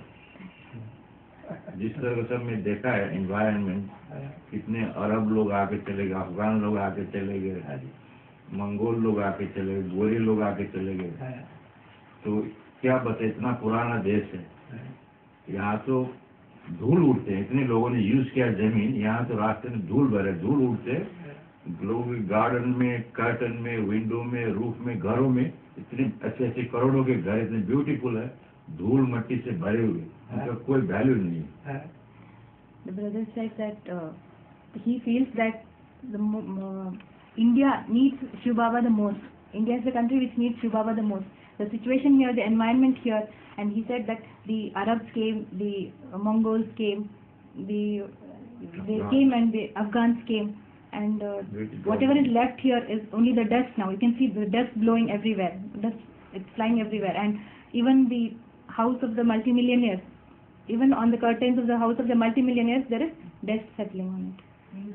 जिस तरह से हमने देखा है एनवायरनमेंट, कितने अरब लोग आके चले गए, अफगान लोग आके चले गए, मंगोल लोग आके चले गए, गोरे लोग आके चले गए. तो क्या बता, इतना पुराना देश है. यहाँ तो धूल उड़ते हैं. इतने लोगों ने यूज किया जमीन, यहाँ तो रास्ते में धूल भरे, धूल उड़ते. लोग गार्डन में, कर्टन में, विंडो में, रूफ में, घरों में इतने अच्छे अच्छे करोड़ों के घर इतने ब्यूटीफुल है, धूल मट्टी से भरे हुए, उनका कोई वैल्यू नहीं है. The brother said that uh, he feels that the uh, India needs Shiv Baba the most. India is the country which needs Shiv Baba the most. The situation here, the environment here, and he said that the Arabs came, the Mongols came, the they came and the Afghans came, and uh, whatever is left here is only the dust now. You can see the dust blowing everywhere. Dust, it's flying everywhere, and even the house of the multimillionaires, even on the curtains of the house of the multimillionaires, there is dust settling on it.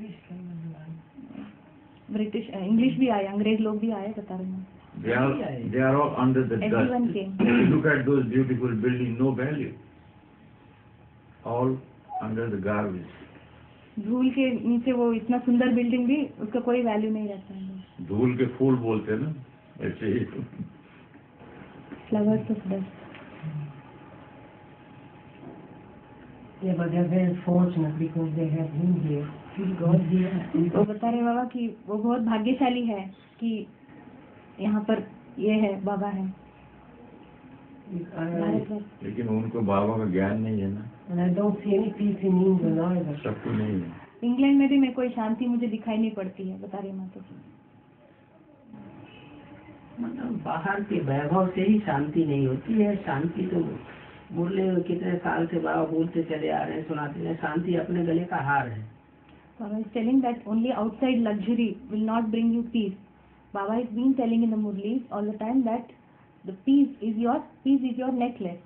British, uh, English भी आए, अंग्रेज लोग भी आए, बता रहे हैं. They are, they are all under the Everyone dust. came. If you look at those beautiful buildings, no value. All under the garbage. धूल के नीचे वो इतना सुंदर बिल्डिंग भी, उसका कोई वैल्यू नहीं रहता है. धूल के फूल बोलते हैं ना, ऐसे ही. Flowers of dust. Yeah, but they're very fortunate because they have him here. God here. वो बता रहे बाबा कि वो बहुत भाग्यशाली है कि यहाँ पर ये है, बाबा है. लेकिन उनको बाबा का ज्ञान नहीं है ना. And I don't see any peace in England either. सबको नहीं है. इंग्लैंड में भी मैं कोई शांति मुझे दिखाई नहीं पड़ती है, बता रही माता जी. मतलब बाहर के वैभव से ही शांति नहीं होती है. शांति तो मुरली कितने साल से बाबा बोलते चले आ रहे हैं, सुनाते हैं, शांति अपने गले का हार है. Baba is telling that only outside luxury will not bring you peace. Baba has been telling in the Murlis all the time that the peace is your peace is your necklace.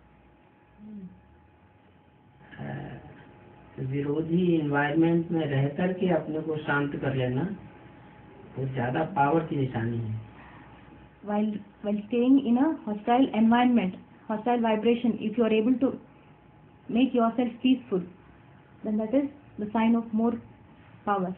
विरोधी environment में रह करके अपने को शांत कर लेना वो ज्यादा पावर की निशानी है. While while staying in a hostile environment, hostile vibration, if you are able to make yourself peaceful, then that is the sign of more power.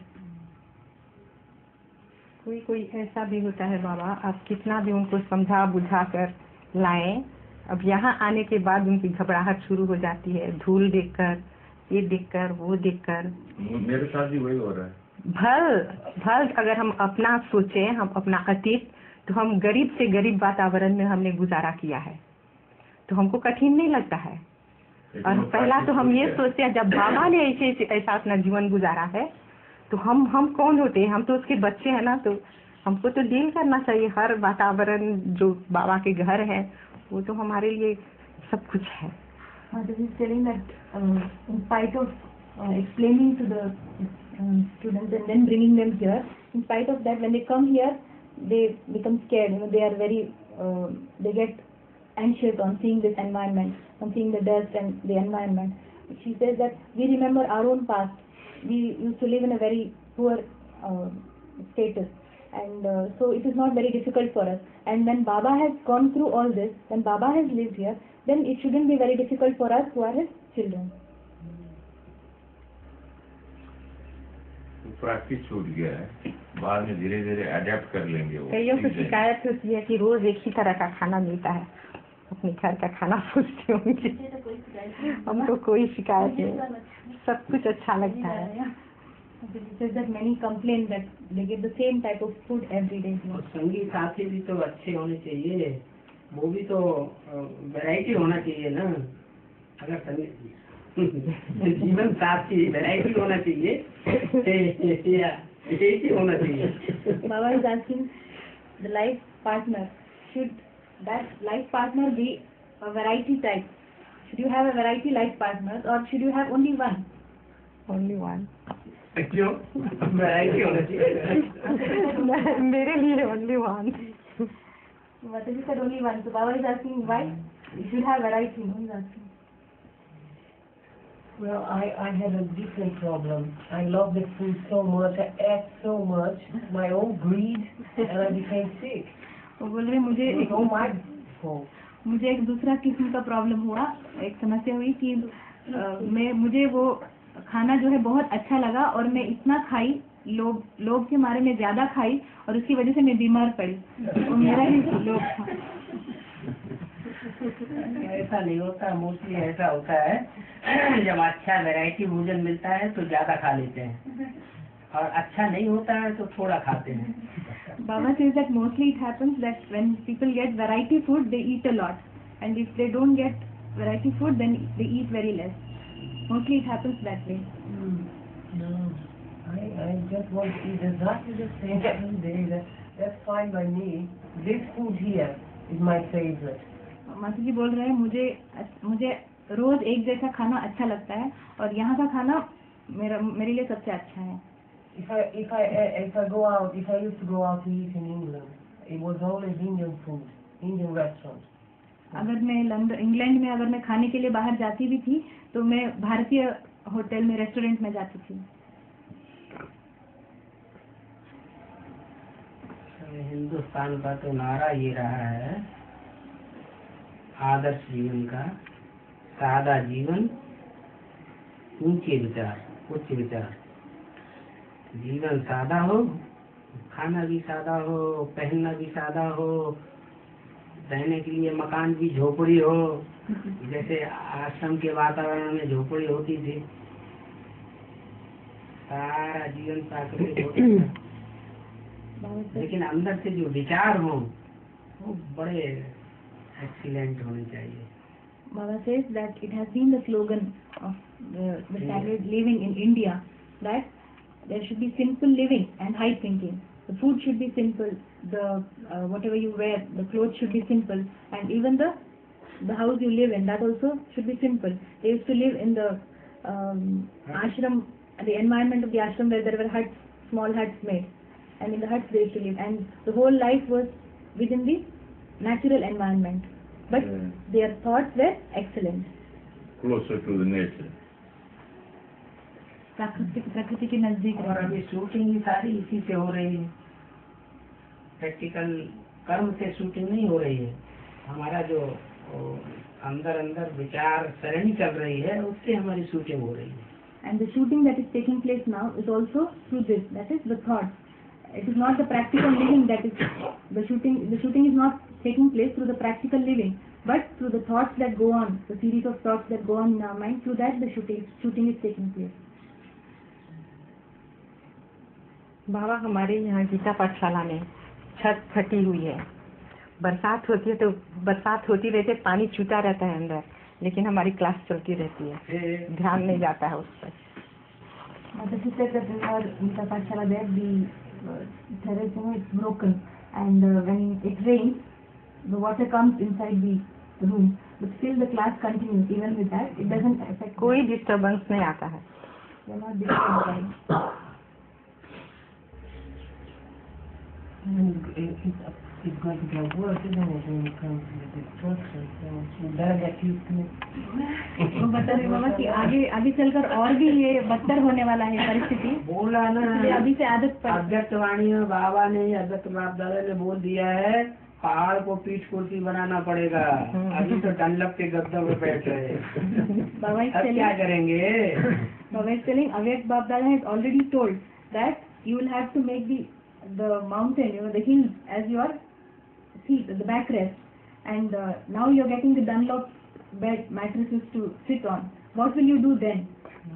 कोई कोई ऐसा भी होता है बाबा, आप कितना भी उनको समझा बुझा कर लाएं, अब यहाँ आने के बाद उनकी घबराहट शुरू हो जाती है. धूल देखकर, ये देखकर, वो देखकर. मेरे साथ भी वही हो रहा है. भल भल अगर हम अपना सोचें, हम अपना अतीत, तो हम गरीब से गरीब वातावरण में हमने गुजारा किया है, तो हमको कठिन नहीं लगता है. और पहला तो हम ये सोचते हैं जब बाबा ने ऐसे ऐसा अपना जीवन गुजारा है, तो हम हम कौन होते हैं? हम तो उसके बच्चे हैं ना. तो हमको तो डील करना चाहिए. हर वातावरण जो बाबा के घर है वो तो हमारे लिए सब कुछ है. This is telling that uh, in spite of uh, explaining to the um, students and then bringing them here, in spite of that, when they come here, they become scared. You know, they are very, uh, they get anxious on seeing this environment, on seeing the dust and the environment. She says that we remember our own past. We used to live in a very poor uh, status, and uh, so it is not very difficult for us. And when Baba has gone through all this, when Baba has lived here, then it shouldn't be very difficult for us who are his children. Practice छूट गया है, बाद में धीरे धीरे adapt कर लेंगे वो। कईयों को शिकायत होती है कि रोज एक ही तरह का खाना मिलता है, अपने घर का खाना सोचते होंगे। हमको कोई शिकायत नहीं, सब कुछ अच्छा लगता है। That many complain that they get the same type of food every day. और संगी साथी भी तो अच्छे होने चाहिए, वो भी तो वैरायटी होना चाहिए ना। अगर संगी जीवन साथी वैरायटी होना चाहिए या एक ही होना चाहिए। Baba is asking, the life partner, should that life partner be a variety type? Should you have a variety life partners or should you have only one? Only one. क्यों वैरायटी होना चाहिए? मेरे लिए only one. But you said only one, so Baba is asking why you should have variety. No, he's asking. Well, I, I had a different problem. I loved the food so much, I ate so much, my own greed, and I became sick. वो बोल रहे मुझे It was all my fault. मुझे एक दूसरा किस्म का problem हुआ, एक समस्या हुई कि आ, मैं मुझे वो खाना जो है बहुत अच्छा लगा और मैं इतना खाई, लोभ लोभ के मारे में ज्यादा खाई और उसकी वजह से मैं बीमार पड़ी। वो मेरा ही लोभ था। ऐसा नहीं होता, मोस्टली ऐसा होता है जब अच्छा वैरायटी भोजन मिलता है तो ज्यादा खा लेते हैं और अच्छा नहीं होता है तो थोड़ा खाते हैं। Baba says that mostly it happens that when people get variety food they eat a lot, and if they don't get variety food then they eat very less. Mostly it happens that way. Mm. No, I, I just want to eat exactly the same every day. That, that's fine by me. This food here is my favorite. मासी जी बोल रहे हैं मुझे मुझे रोज एक जैसा खाना अच्छा लगता है और यहाँ का खाना मेरा मेरे लिए सबसे अच्छा है। If I if I if I go out, if I used to go out to eat in England, it was always Indian food, Indian restaurants. अगर मैं लंदन इंग्लैंड में अगर मैं खाने के लिए बाहर जाती भी थी तो मैं भारतीय होटल में रेस्टोरेंट में जाती थी। हिंदुस्तान का तो नारा ये रहा है, आदर्श जीवन का, सादा जीवन, ऊंचे विचार, उच्च विचार। जीवन सादा हो, खाना भी सादा हो, पहनना भी सादा हो, रहने के लिए मकान भी झोपड़ी हो, जैसे आश्रम के वातावरण में झोपड़ी होती थी। सारा जीवन प्राकृतिक होता है, लेकिन अंदर से जो विचार हो वो बड़े एक्सीलेंट होने चाहिए। Baba says that it has been the slogan of the, the standard living in India that there should be simple living and high thinking. The food should be simple, the uh, whatever you wear, the clothes should be simple, and even the the house you live in, that also should be simple. They used to live in the um, ashram, the environment of the ashram where there were huts, small huts made, and in the huts they used to live, and the whole life was within the natural environment. But Yeah. their thoughts were excellent. Closer to the nature. प्रकृति प्रकृति के नजदीक और रहना। अभी shooting भी सारी इसी से हो रही है, प्रैक्टिकल कर्म से शूटिंग नहीं हो रही है। हमारा जो ओ, अंदर अंदर विचार सरणी चल रही है उससे हमारी शूटिंग हो रही है। And the shooting that is taking place now is also through this, that is the thought. It is not the practical living that is the shooting. The shooting is not taking place through the practical living, but through the thoughts that go on, the series of thoughts that go on in our mind. Through that, the shooting shooting is taking place. बाबा हमारे यहाँ गीता पाठशाला में छत फटी हुई है, बरसात होती है तो बरसात होती रहती है, पानी छूटा रहता है अंदर, लेकिन हमारी क्लास चलती रहती है, ध्यान नहीं जाता है उस पर। Mother, she said that in our Gita Pathshala there the uh, terrace, you know, it's broken, and uh, when it rains, the water comes inside the room, but still the class continues. Even with that, it doesn't affect. कोई disturbance नहीं आता है। They are not disturbed by it. And it's, it's going to get worse, isn't it, when it comes to the destruction? So you better get used to it. वो बता रहे बाबा कि आगे आगे चलकर और भी ये बदतर होने वाला है परिस्थिति, बोला ना, इसलिए अभी से आदत पड़। अव्यक्त वाणी में बाबा ने, अव्यक्त बाप दादा ने बोल दिया है, पहाड़ को पीठ कुर्सी बनाना पड़ेगा। अभी तो डंडप के गद्दों में बैठ रहे, बाबा इस अब क्या करेंगे? बाबा इस टेलिंग अव्यक्त बाप दादा has already told that you will have to make the the mountain, you know, the hills as your seat, the backrest, and uh, now you are getting the Dunlop bed mattresses to sit on. What will you do then?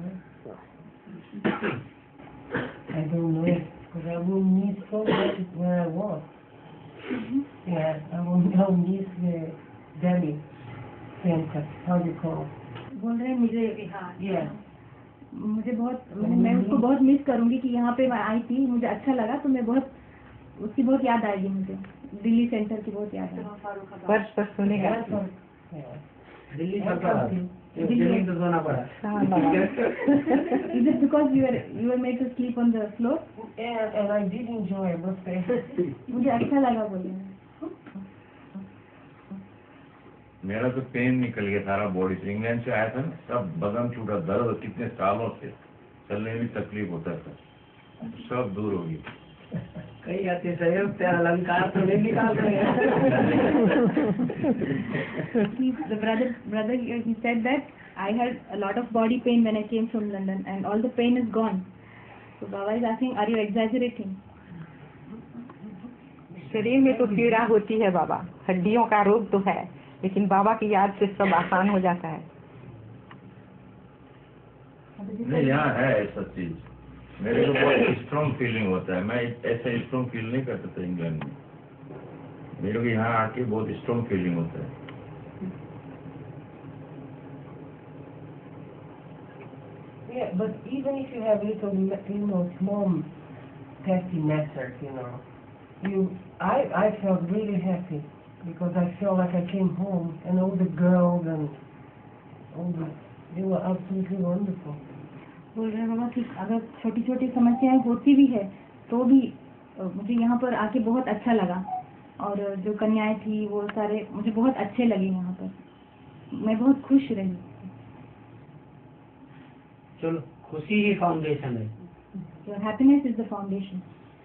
I don't know, because I will miss so much where I was. Yeah, I will now miss the Delhi center. How do you call it? बोल रहे हैं मुझे Yeah. मुझे बहुत मैंने मैं उसको बहुत मिस करूंगी कि यहाँ पे मैं आई थी, मुझे अच्छा लगा, तो मैं बहुत उसकी बहुत याद आएगी, मुझे दिल्ली सेंटर की बहुत याद आएगी। वर्ष पर सुनेगा। Yeah. दिल्ली सरकार दिल्ली तो सोना पड़ा। Is it because you were you were made to sleep on the floor? And, and I did enjoy it, but मुझे अच्छा लगा बोलिए। मेरा तो पेन निकल गया सारा बॉडी से। इंग्लैंड से आया था ना, सब बदन छूटा, दर्द कितने सालों से, चलने में तकलीफ होता था, सब दूर हो गई। कई आते सहयोग तेरा अलंकार तो नहीं निकाल रहे हैं। He, the brother brother he said that I had a lot of body pain when I came from London and all the pain is gone. So Baba is asking, are you exaggerating? शरीर में तो पीड़ा होती है बाबा, हड्डियों का रोग तो है, लेकिन बाबा की याद से सब आसान हो जाता है। नहीं, यहाँ है ऐसा चीज, मेरे को बहुत स्ट्रॉन्ग फीलिंग होता है। मैं ऐसा स्ट्रॉन्ग फील नहीं करता था इंग्लैंड में, मेरे को यहाँ आके बहुत स्ट्रॉन्ग फीलिंग होता है। yeah, but even if you have little, you know, small petty matters, you know, you, I, I felt really happy because I felt like I came home and all the girls and all the, they were absolutely wonderful. बोल रहे हैं बाबा कि अगर छोटी छोटी समस्याएं होती भी है तो भी मुझे यहाँ पर आके बहुत अच्छा लगा, और जो कन्याएं थी वो सारे मुझे बहुत अच्छे लगे यहाँ पर, मैं बहुत खुश रही। चलो, खुशी ही फाउंडेशन है। Your happiness is the foundation.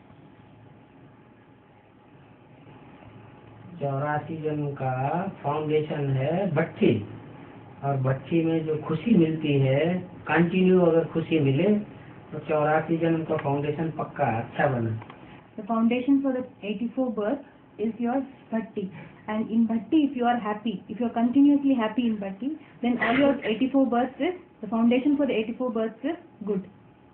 चौरासी जन्म का फाउंडेशन है भट्टी, और भट्टी में जो खुशी मिलती है, कंटिन्यू अगर खुशी मिले तो चौरासी जन्म का फाउंडेशन पक्का अच्छा बना। The foundation for the eighty-four birth is your bhakti, and in bhakti if you are happy, if you are continuously happy in bhakti, then all your eighty-four births is, the foundation for the eighty-four births is good.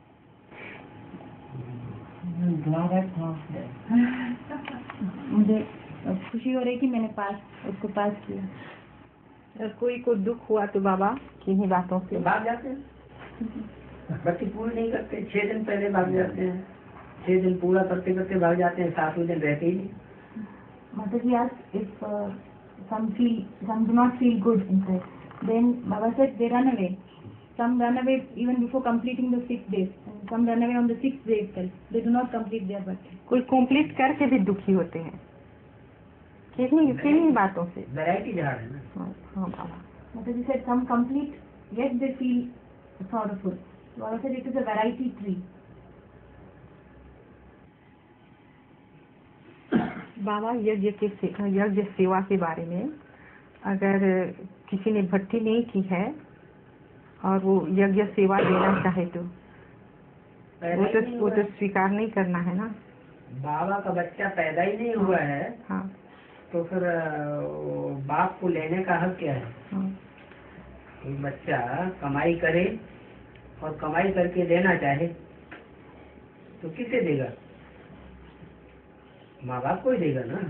I'm glad I passed that. मुझे खुशी हो रही कि मैंने पास उसको पास किया। अगर कोई को दुख हुआ तो बाबा किन्हीं बातों से भाग जाते हैं, भक्ति पूरी नहीं करते, छह दिन पहले भाग जाते हैं, छह दिन पूरा करते करते भाग जाते हैं, सातवें दिन रहते ही नहीं। Mataji asked if uh, some feel, some do not feel good inside. Then Baba said they run away. Some run away even before completing the six days, and some run away on the sixth day itself. They do not complete their bhakti. कोई complete करके भी दुखी होते हैं, किन्हीं किन्हीं बातों से। वैरायटी झाड़ है ना। हाँ हाँ बाबा। Mataji said some complete, yet they feel sorrowful. Baba said it is a variety tree. बाबा यज्ञ के से, यज्ञ सेवा के बारे में, अगर किसी ने भक्ति नहीं की है और वो यज्ञ सेवा देना चाहे तो वो तो वो तो स्वीकार नहीं करना है ना। बाबा का बच्चा पैदा ही नहीं हुआ है, हाँ तो फिर बाप को लेने का हक क्या है? हाँ। कोई बच्चा कमाई करे और कमाई करके देना चाहे तो किसे देगा? माँ बाप को ही देगा ना।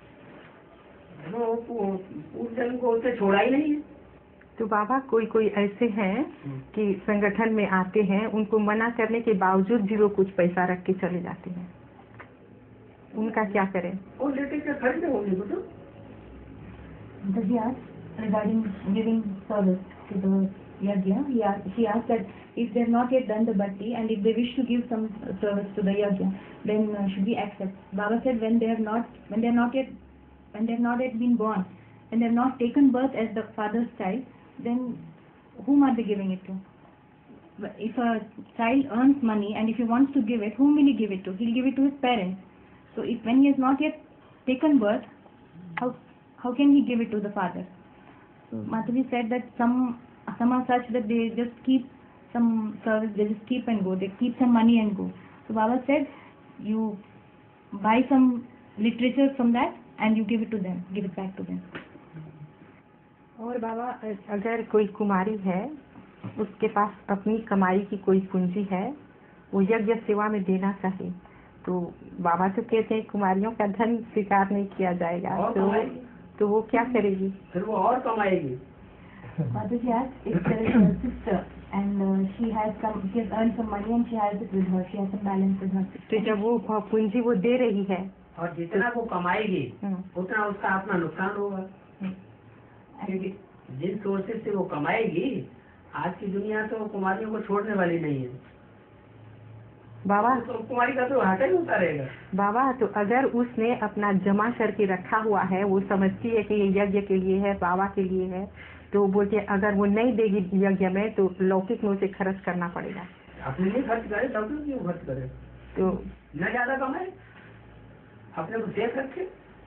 वो पूर्व जन्म को उसे छोड़ा ही नहीं है। तो बाबा कोई कोई ऐसे हैं कि संगठन में आते हैं, उनको मना करने के बावजूद भी वो कुछ पैसा रख के चले जाते हैं, उनका क्या करें? वो लेटे के खरीदे होंगे वो तो। Mataji asked regarding giving service to the yajna, he asked, she asked that if they have not yet done the bhakti and if they wish to give some service to the yajna, then uh, should we accept? Baba said when they have not, when they are not yet, when they have not yet been born, when they have not taken birth as the father's child, then whom are they giving it to? If a child earns money and if he wants to give it, whom will he give it to? He'll give it to his parents. So if when he has not yet taken birth, how how can he give it to the father? So Mataji said that some some are such that they just keep some service, they just keep and go, they keep some money and go. So Baba said, you buy some literature from that and you give it to them, give it back to them. और बाबा अगर कोई कुमारी है, उसके पास अपनी कमाई की कोई पूंजी है, वो यज्ञ सेवा में देना चाहे, तो बाबा तो कहते हैं कुमारियों का धन स्वीकार नहीं किया जाएगा, तो तो वो क्या करेगी? फिर वो और कमाएगी. Mataji asked if there is a sister and uh, she has some, she has earned some money and she has it with her, she has some balance with her. तो जब वो पूंजी वो दे रही है और जितना वो कमाएगी उतना उसका अपना नुकसान होगा, क्योंकि जिन सोर्सेस से वो कमाएगी, आज की दुनिया तो कुमारियों को छोड़ने वाली नहीं है. बाबा तो कुमारी का तो हाथ ही होता रहेगा. बाबा तो अगर उसने अपना जमा करके रखा हुआ है, वो समझती है कि ये यज्ञ के लिए है, बाबा के लिए है, तो बोलते हैं अगर वो नहीं देगी यज्ञ में तो लौकिक में उसे खर्च करना पड़ेगा. अपने लिए खर्च करे, लौकिक क्यों खर्च करे? तो न ज्यादा कमाए, अपने को सेफ रखे,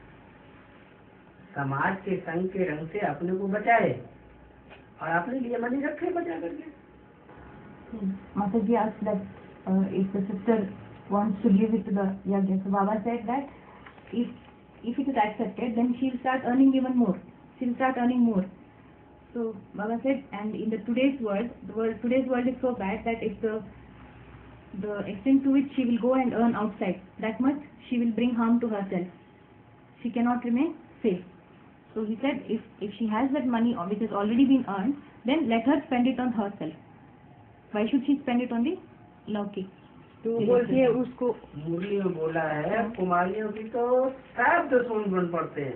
समाज के संग के रंग से अपने को बचाए और अपने लिए मनी रखे बचा करके. Mataji asked that uh, if the sister wants to give it to the yajna, so Baba said that if if it is accepted, then she will start earning even more. She will start earning more. So Baba said, and in the today's world, the world today's world is so bad that if the the extent to which she will go and earn outside, that much she will bring harm to herself. She cannot remain safe. So he said, if if she has that money which has already been earned, then let her spend it on herself. Why should she spend it on the लौकिक? तो बोलती है उसको मुरली में बोला है, कुमारियों की तो सब दुश्मन बन पड़ते हैं.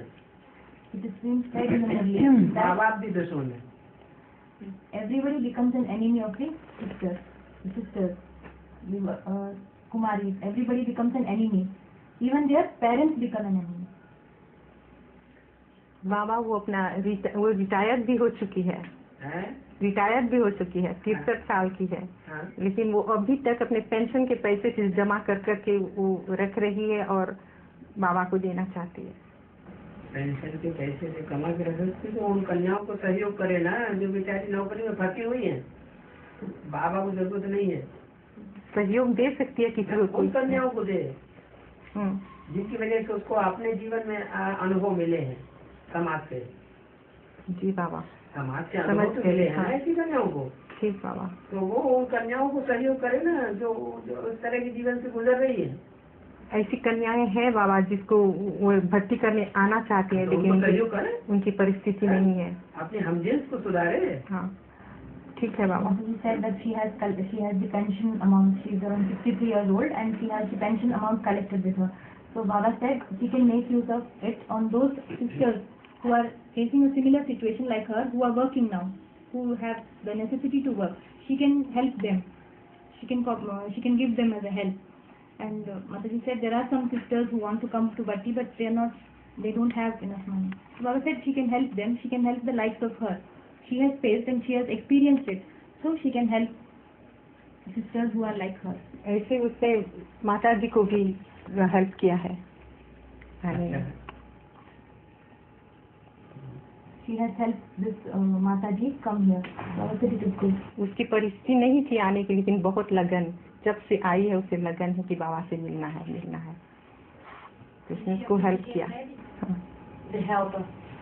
माँ बाप भी दुश्मन है. Everybody becomes an enemy of the sister, the sisters, the uh, kumaris. Everybody becomes an enemy. Even their parents become an enemy. बाबा वो अपना वो रिटायर्ड भी हो चुकी है, रिटायर्ड भी हो चुकी है, तिरसठ साल की है, लेकिन वो अभी तक अपने पेंशन के पैसे से जमा कर कर के वो रख रही है और बाबा को देना चाहती है. पेंशन के पैसे से कमा के रख रही तो उन कन्याओं को सहयोग करे ना, जो बेचारी नौकरी में फंसी हुई है. बाबा को जरूरत नहीं है, सहयोग दे सकती है किसी को, उन कन्याओं को दे जिनकी वजह से उसको अपने जीवन में अनुभव मिले हैं समाज से. जी बाबा, समाज से अनुभव तो मिले हैं ऐसी कन्याओं को. ठीक बाबा, तो वो उन कन्याओं को सहयोग करे ना जो जो इस तरह के जीवन से गुजर रही है. ऐसी कन्याएं हैं बाबा जिसको वो भक्ति करने आना चाहती है, लेकिन सहयोग करे, उनकी परिस्थिति नहीं है. अपने हमजिन्स को सुधारे. हाँ ठीक है बाबा. He said that she has she has the pension amount. She is around sixty-three years old and she has the pension amount collected with her. So Baba said she can make use of it on those sisters who are facing a similar situation like her, who are working now, who have the necessity to work. She can help them. She can uh, she can give them as a help. And uh, Mataji said there are some sisters who want to come to Bhakti, but they are not, they don't have enough money. So Baba said she can help them. She can help the likes of her. She has faced and she has experienced it, so she can help sisters who are like her. ऐसे उसने माता जी को भी help किया है. She has helped this uh, माता जी come here. Baba said it is good. उसकी परिस्थिति नहीं थी आने की, लेकिन बहुत लगन, जब से आई है उसे लगन है कि बाबा से मिलना है मिलना है, तो उसने उसको हेल्प किया. The helper.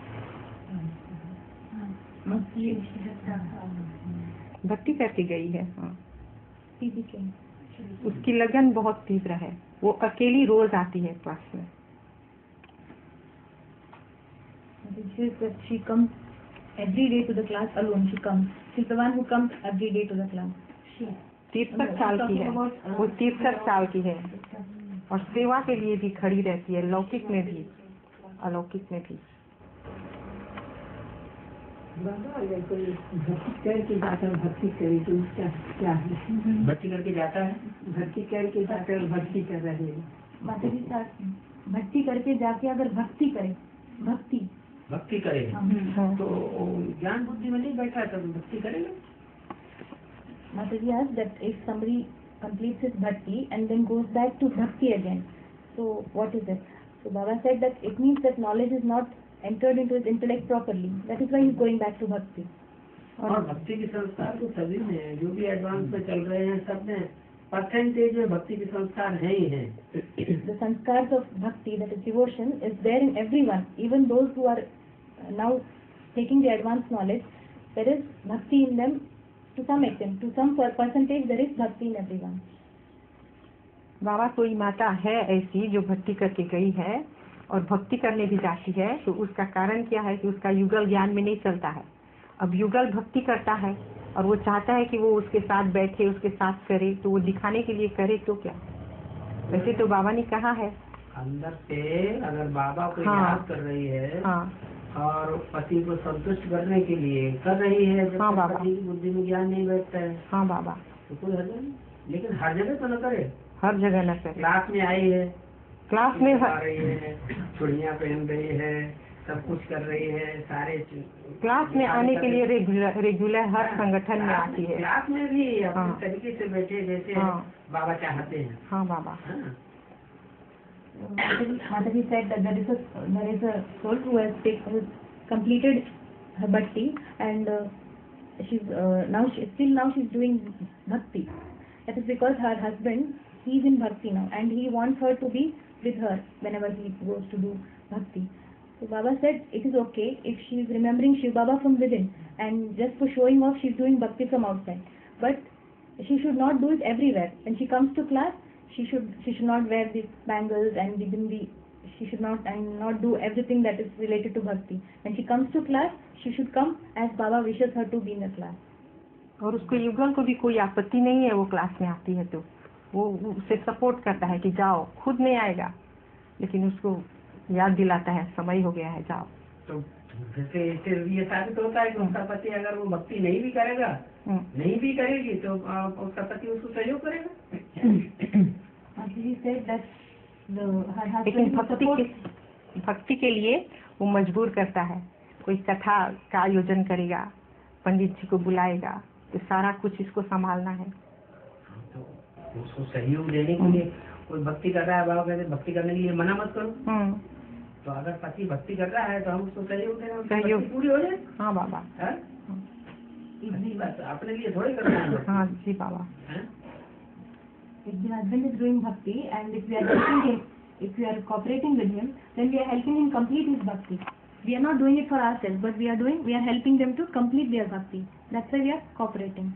भक्ति करके गई है. हाँ. उसकी लगन बहुत तीव्र है, वो अकेली रोज आती है क्लास में. She comes every day to the class alone. She comes. She's the one who comes every day to the class. तिरसठ साल की है, वो तिरसठ साल की है और सेवा के लिए भी खड़ी रहती है, लौकिक में भी अलौकिक में भी. बाबा अगर कोई भक्ति करके जाकर भक्ति करे तो उसका क्या है? भक्ति करके जाता है, भक्ति करके जाकर भक्ति कर रहे हैं। माता जी सा- भक्ति करके जाके अगर भक्ति करे, भक्ति भक्ति करे हाँ। तो ज्ञान बुद्धि में नहीं बैठा है तो भक्ति करेगा। Mataji ji asked that if somebody completes his bhakti and then goes back to bhakti again, so what is it? So Baba said that it means that knowledge is not entered into his intellect properly. That is why he is going back to bhakti. और भक्ति के संस्कार तो सभी में है, जो भी एडवांस में चल रहे हैं सब में परसेंटेज में भक्ति के संस्कार है ही है। The sanskars of bhakti, that is devotion, is there in everyone. Even those who are now taking the advanced knowledge, there is bhakti in them to some extent. To some per- percentage, there is bhakti in everyone. बाबा कोई माता है ऐसी जो भक्ति करके गई है और भक्ति करने भी जाती है, तो उसका कारण क्या है कि उसका युगल ज्ञान में नहीं चलता है। अब युगल भक्ति करता है और वो चाहता है कि वो उसके साथ बैठे, उसके साथ करे, तो वो दिखाने के लिए करे तो क्या। वैसे तो बाबा ने कहा है अंदर से अगर बाबा को हाँ। याद कर रही है हाँ और पति को संतुष्ट करने के लिए कर रही है, जब हाँ तक बाबा। पति की बुद्धि में ज्ञान नहीं बैठता है हाँ बाबा, तो कोई हर्ज नहीं। लेकिन हर जगह तो न करे। हर जगह न करे। क्लास में आई है, क्लास में आ रही है, चूड़ियाँ पहन रही है, सब कुछ कर रही है, सारे क्लास में आने के लिए रेगुलर रेगुलर हर संगठन में आती है। क्लास में भी अपने हाँ। तरीके से बैठे जैसे हाँ। बाबा चाहते हैं। हाँ बाबा। हाँ। Mataji Mataji said that there is a there is a soul who has, take, who has completed her bhakti and uh, she's uh, now she, still now she's doing bhakti. That is because her husband, he is in bhakti now and he wants her to be with her whenever he goes to do bhakti. So Baba said it is okay if she is remembering Shiv Baba from within and just for showing off she is doing bhakti from outside. But she should not do it everywhere. When she comes to class, she should she should not wear the bangles and the bindi. She should not and not do everything that is related to bhakti. When she comes to class, she should come as Baba wishes her to be in the class. और उसको युगल को भी कोई आपत्ति नहीं है, वो क्लास में आती है तो वो उसे सपोर्ट करता है कि जाओ, खुद नहीं आएगा लेकिन उसको याद दिलाता है समय हो गया है जाओ। तो जैसे इससे ये साबित होता है कि उसका पति अगर वो भक्ति नहीं भी करेगा, नहीं भी करेगी तो आ, उसका पति उसको सहयोग करेगा। He said that the her husband लेकिन will भक्ति support. के भक्ति के लिए वो मजबूर करता है, कोई कथा का आयोजन करेगा, पंडित जी को बुलाएगा, तो सारा कुछ इसको संभालना है। तो उसको सहयोग देने के लिए कोई भक्ति कर रहा है, बाबा कहते भक्ति करने के लिए मना मत करो। हम्म, तो अगर पति भक्ति कर रहा है तो हम उसको सहयोग देना, उसकी सहयोग। भक्ति पूरी हो जाए। हाँ बाबा। हाँ? इतनी बात अपने लिए थोड़ी करना है। हाँ जी बाबा। हाँ? If the husband is doing bhakti and if we are helping him, if we are cooperating with him, then we are helping him complete his bhakti. We are not doing it for ourselves, but we are doing, we are helping them to complete their bhakti. That's why we are cooperating.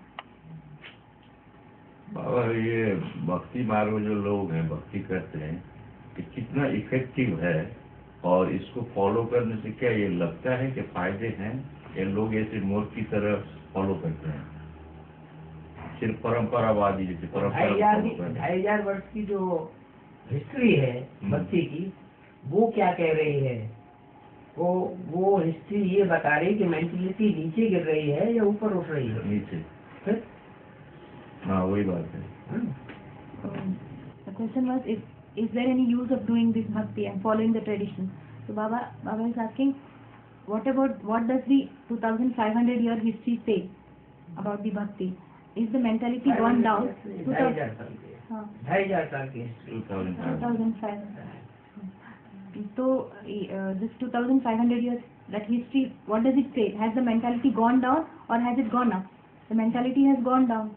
बाबा ये भक्ति मार्ग में जो लोग हैं भक्ति करते हैं कि कितना इफेक्टिव है और इसको फॉलो करने से क्या ये लगता है कि फायदे हैं, ये लोग ऐसे मूर्ख की तरह फॉलो करते हैं, सिर्फ परंपरावादी जैसे ढाई परंपरा हजार follow करते हैं। ढाई हजार वर्ष की जो हिस्ट्री है हम्म। भक्ति की, वो क्या कह रही है? वो वो हिस्ट्री ये बता रही कि मेंटलिटी नीचे गिर रही है या ऊपर उठ रही है। नीचे। फिर? हाँ वही बात है। हाँ। Um, the question was, is is there any use of doing this bhakti and following the tradition? So Baba Baba is asking, what about what does the two thousand five hundred year history say about the bhakti? Is the mentality gone down? ढाई हजार साल की है। हाँ, ढाई हजार साल की history. Two thousand two thousand five. So uh, this two thousand five hundred years, that history, what does it say? Has the mentality gone down or has it gone up? The mentality has gone down.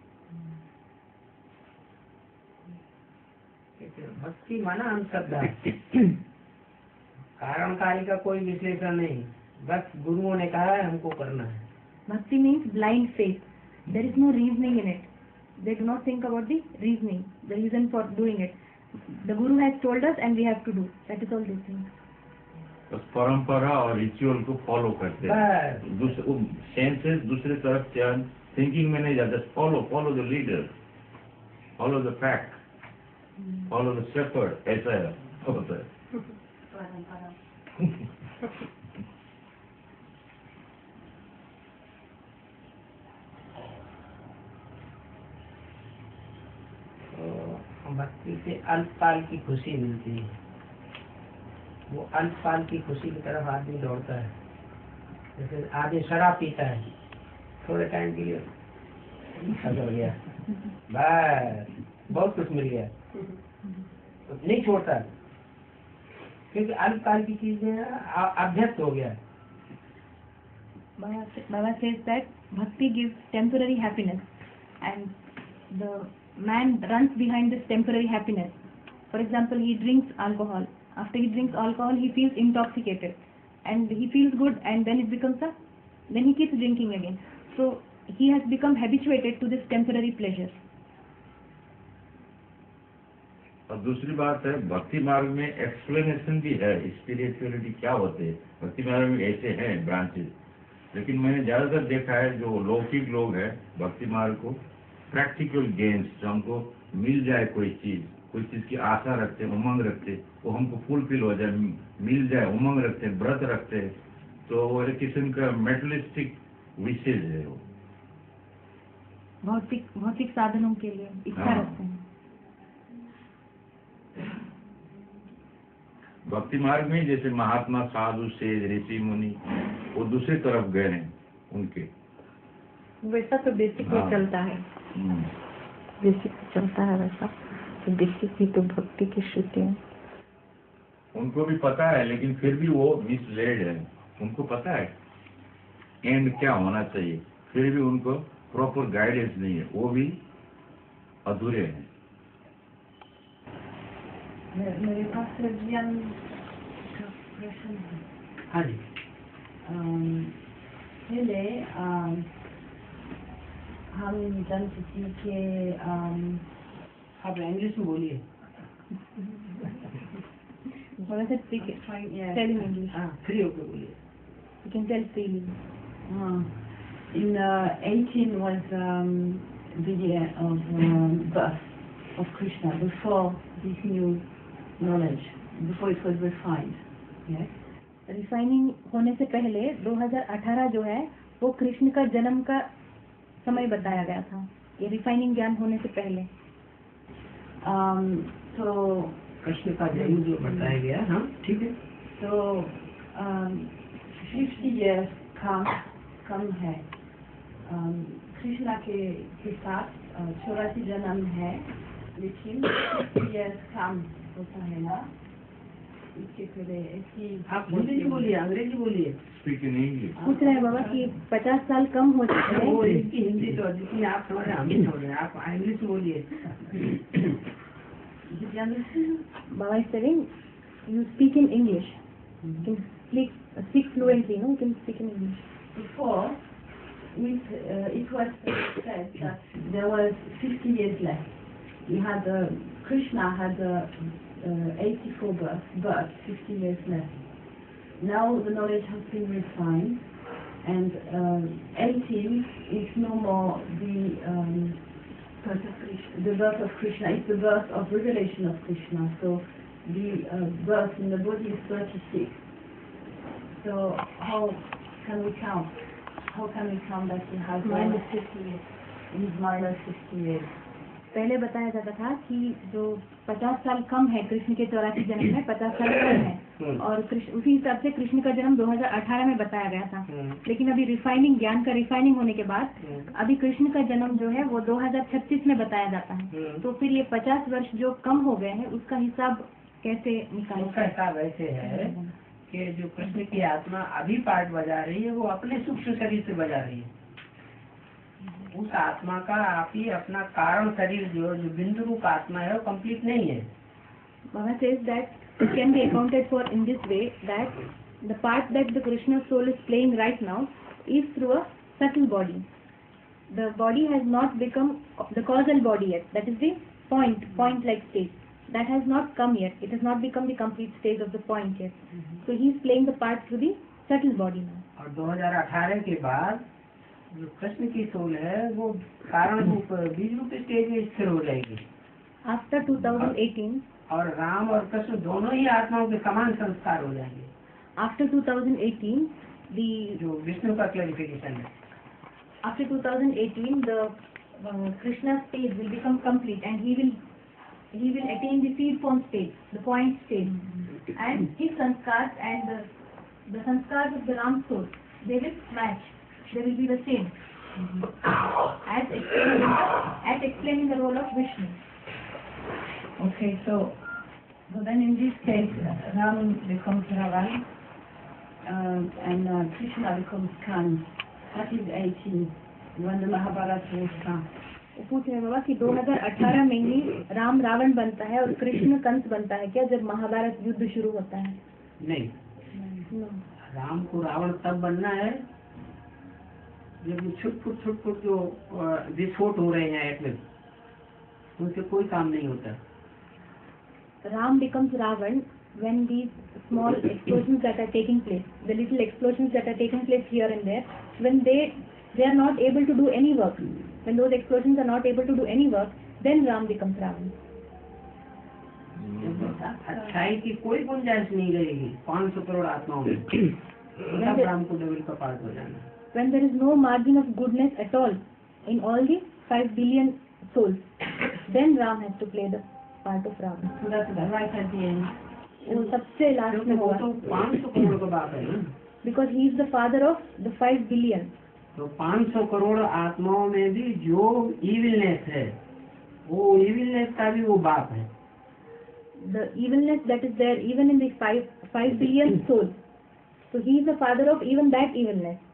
भक्ति माना हम श्रद्धा, कारण कार्य का कोई विश्लेषण नहीं, बस गुरुओं ने कहा है हमको करना है। Bhakti means blind faith. There is no reasoning in it. They do not think about the reasoning, the reason for doing it. The Guru has told us and we have to do. That is all these things. बस परंपरा और ritual को follow करते हैं, बस। दूसरे senses दूसरे तरफ ध्यान थिंकिंग में नहीं जाता, follow follow the leader, follow the fact, follow the shepherd, ऐसा है होता है। भक्ति से अल्पकाल की खुशी मिलती है, वो अल्पकाल की खुशी की तरफ आदमी दौड़ता है। जैसे आदमी शराब पीता है, थोड़े टाइम के लिए खत्म हो गया, बस बहुत कुछ मिल गया, तो नहीं छोड़ता, क्योंकि अल्पकाल की चीजें अभ्यस्त हो गया। Baba, Baba says that bhakti gives temporary happiness, and the man runs behind this temporary happiness. For example, he drinks alcohol. After he drinks alcohol, he feels intoxicated, and he feels good, and then it becomes a, then he keeps drinking again. So he has become habituated to this temporary pleasure. और दूसरी बात है, भक्ति मार्ग में explanation भी है, spirituality क्या होते है। भक्ति मार्ग में ऐसे हैं ब्रांचेस, लेकिन मैंने ज्यादातर देखा है जो लौकिक लोग हैं भक्ति मार्ग को प्रैक्टिकल गेन्स, जो हमको मिल जाए कोई चीज, कोई चीज की आशा रखते हैं, उमंग रखते हैं, वो हमको फुलफिल हो जाए, मिल जाए, उमंग रखते हैं, व्रत रखते हैं, तो वो एक किस्म का मेटलिस्टिक विशेष है। वो भौतिक भौतिक साधनों के लिए इच्छा हाँ। रखते हैं। भक्ति मार्ग में जैसे महात्मा, साधु, सेठ, ऋषि, मुनि, वो दूसरी तरफ गए हैं उनके, वैसा तो बेसिक में हाँ। चलता है, हम्म। बेसिक में चलता है वैसा, तो बेसिक भी तो भक्ति की श्रुति है। उनको भी पता है, लेकिन फिर भी वो मिसलेड है। उनको पता है एंड क्या होना चाहिए, फिर भी उनको प्रॉपर गाइडेंस नहीं है, वो भी अधूरे हैं। मेरे पास सर्जियन का प्रश्न है। हाँ जी। अम, पहले अम, हम जानते थे कि अम, आप इंग्लिश में बोलिए। Baba said speak it. yeah, Tell in English. हाँ, फ्री होकर बोलिए। You can tell freely. uh, in uh, eighteen was um, the year of um, birth of Krishna, before this new knowledge, before it was refined. Yes. Refining होने से पहले दो हज़ार अठारह जो है वो कृष्ण का जन्म का समय बताया गया था, ये रिफाइनिंग ज्ञान होने से पहले। Um, so कृष्ण का जन्म जो बताया गया, हाँ ठीक है। So, um, fifty years कम कम है। um, कृष्णा के के साथ चौरासी जन्म है, लेकिन fifty years कम होता है ना, इसके पहले ऐसी। आप हिंदी नहीं बोलिए, अंग्रेजी बोलिए। Speak in English. पूछ रहे हैं बाबा कि पचास साल कम हो चुके वो हैं। इसकी हिंदी तो जितनी आप समझ रहे हैं हम भी समझ रहे हैं, आप इंग्लिश बोलिए। Did you understand? Baba is saying you speak in English. You can speak speak fluently, no? You can speak in English. Before, it, uh, it was said that there was fifty years left. We had uh, Krishna had uh, uh, eighty-four births, but fifty years left. Now the knowledge has been refined, and uh, eighteen is no more the um, birth of Krishna. The birth of Krishna is the birth of revelation of Krishna. So the uh, birth in the body is thirty-six. So how can we count? How can we count that he has minus fifty years? He's minus fifty years. पहले बताया जाता था कि जो पचास साल कम है कृष्ण के चौरासी जन्म में, पचास साल कम है, और कृष्ण उसी हिसाब से कृष्ण का जन्म दो हज़ार अठारह में बताया गया था। लेकिन अभी रिफाइनिंग ज्ञान का रिफाइनिंग होने के बाद अभी कृष्ण का जन्म जो है वो दो हज़ार छत्तीस में बताया जाता है। तो फिर ये पचास वर्ष जो कम हो गए हैं उसका हिसाब कैसे निकालें? उसका हिसाब ऐसे है कि जो कृष्ण की आत्मा अभी पार्ट बजा रही है वो अपने सूक्ष्म शरीर से बजा रही है। उस आत्मा का आप ही अपना कारण शरीर जो जो बिंदु रूप आत्मा है वो कंप्लीट नहीं है। Baba says that it can be accounted for in this way, that the part that the Krishna soul is playing right now is through a subtle body. The body has not become the causal body yet. That is the point, point-like state. That has not come yet. It has not become the complete stage of the point yet. So he is playing the part through the subtle body now. और दो हज़ार अठारह के बाद जो कृष्ण की soul है वो कारण रूप बीज रूप स्टेज में स्थिर हो जाएगी। After two thousand eighteen, और राम और कृष्ण दोनों ही आत्माओं के समान संस्कार हो जाएंगे। after two thousand eighteen, the जो विष्णु का क्लैरिफिकेशन है। after two thousand eighteen, the uh, Krishna's stage will become complete, and he will he will attain the seed form state, the point state. And his sanskars and the, the sanskars of the Ram soul, they will match. They will be the same. As explained, as explaining the role of Vishnu. Okay, so, so then in this case, Ram becomes Ravan, uh, and uh, Krishna becomes Khan. That is eighteen, when the Mahabharata was done. वो पूछ रहे हैं बाबा कि दो हज़ार अठारह में ही राम रावण बनता है और कृष्ण कंस बनता है क्या जब महाभारत युद्ध शुरू होता है? नहीं, No. राम को रावण तब बनना है जब छुटपुट छुटपुट जो अ, विस्फोट हो रहे हैं एटम, उनसे कोई काम नहीं होता. Ram becomes Ravan when these small explosions that are taking place, the little explosions that are taking place here and there, when they they are not able to do any work, when those explosions are not able to do any work, then Ram becomes Ravan. अच्छाई की कोई गुंजाइश नहीं रहेगी पाँच सौ करोड़ आत्माओं में, तब राम को डेविल का पार्ट हो जाना. When there is no margin of goodness at all in all the five billion souls, then Ram has to play the part of Ravan. So that's right at the end. वो सबसे last क्योंकि में वो हुआ, तो पाँच सौ करोड़ का बाप है ना. because he is the father of the five billion. तो पाँच सौ करोड़ आत्माओं में भी जो इविलनेस है, वो इविलनेस का भी वो बाप है. The evilness that is there even in the five five billion souls, so he is the father of even that evilness.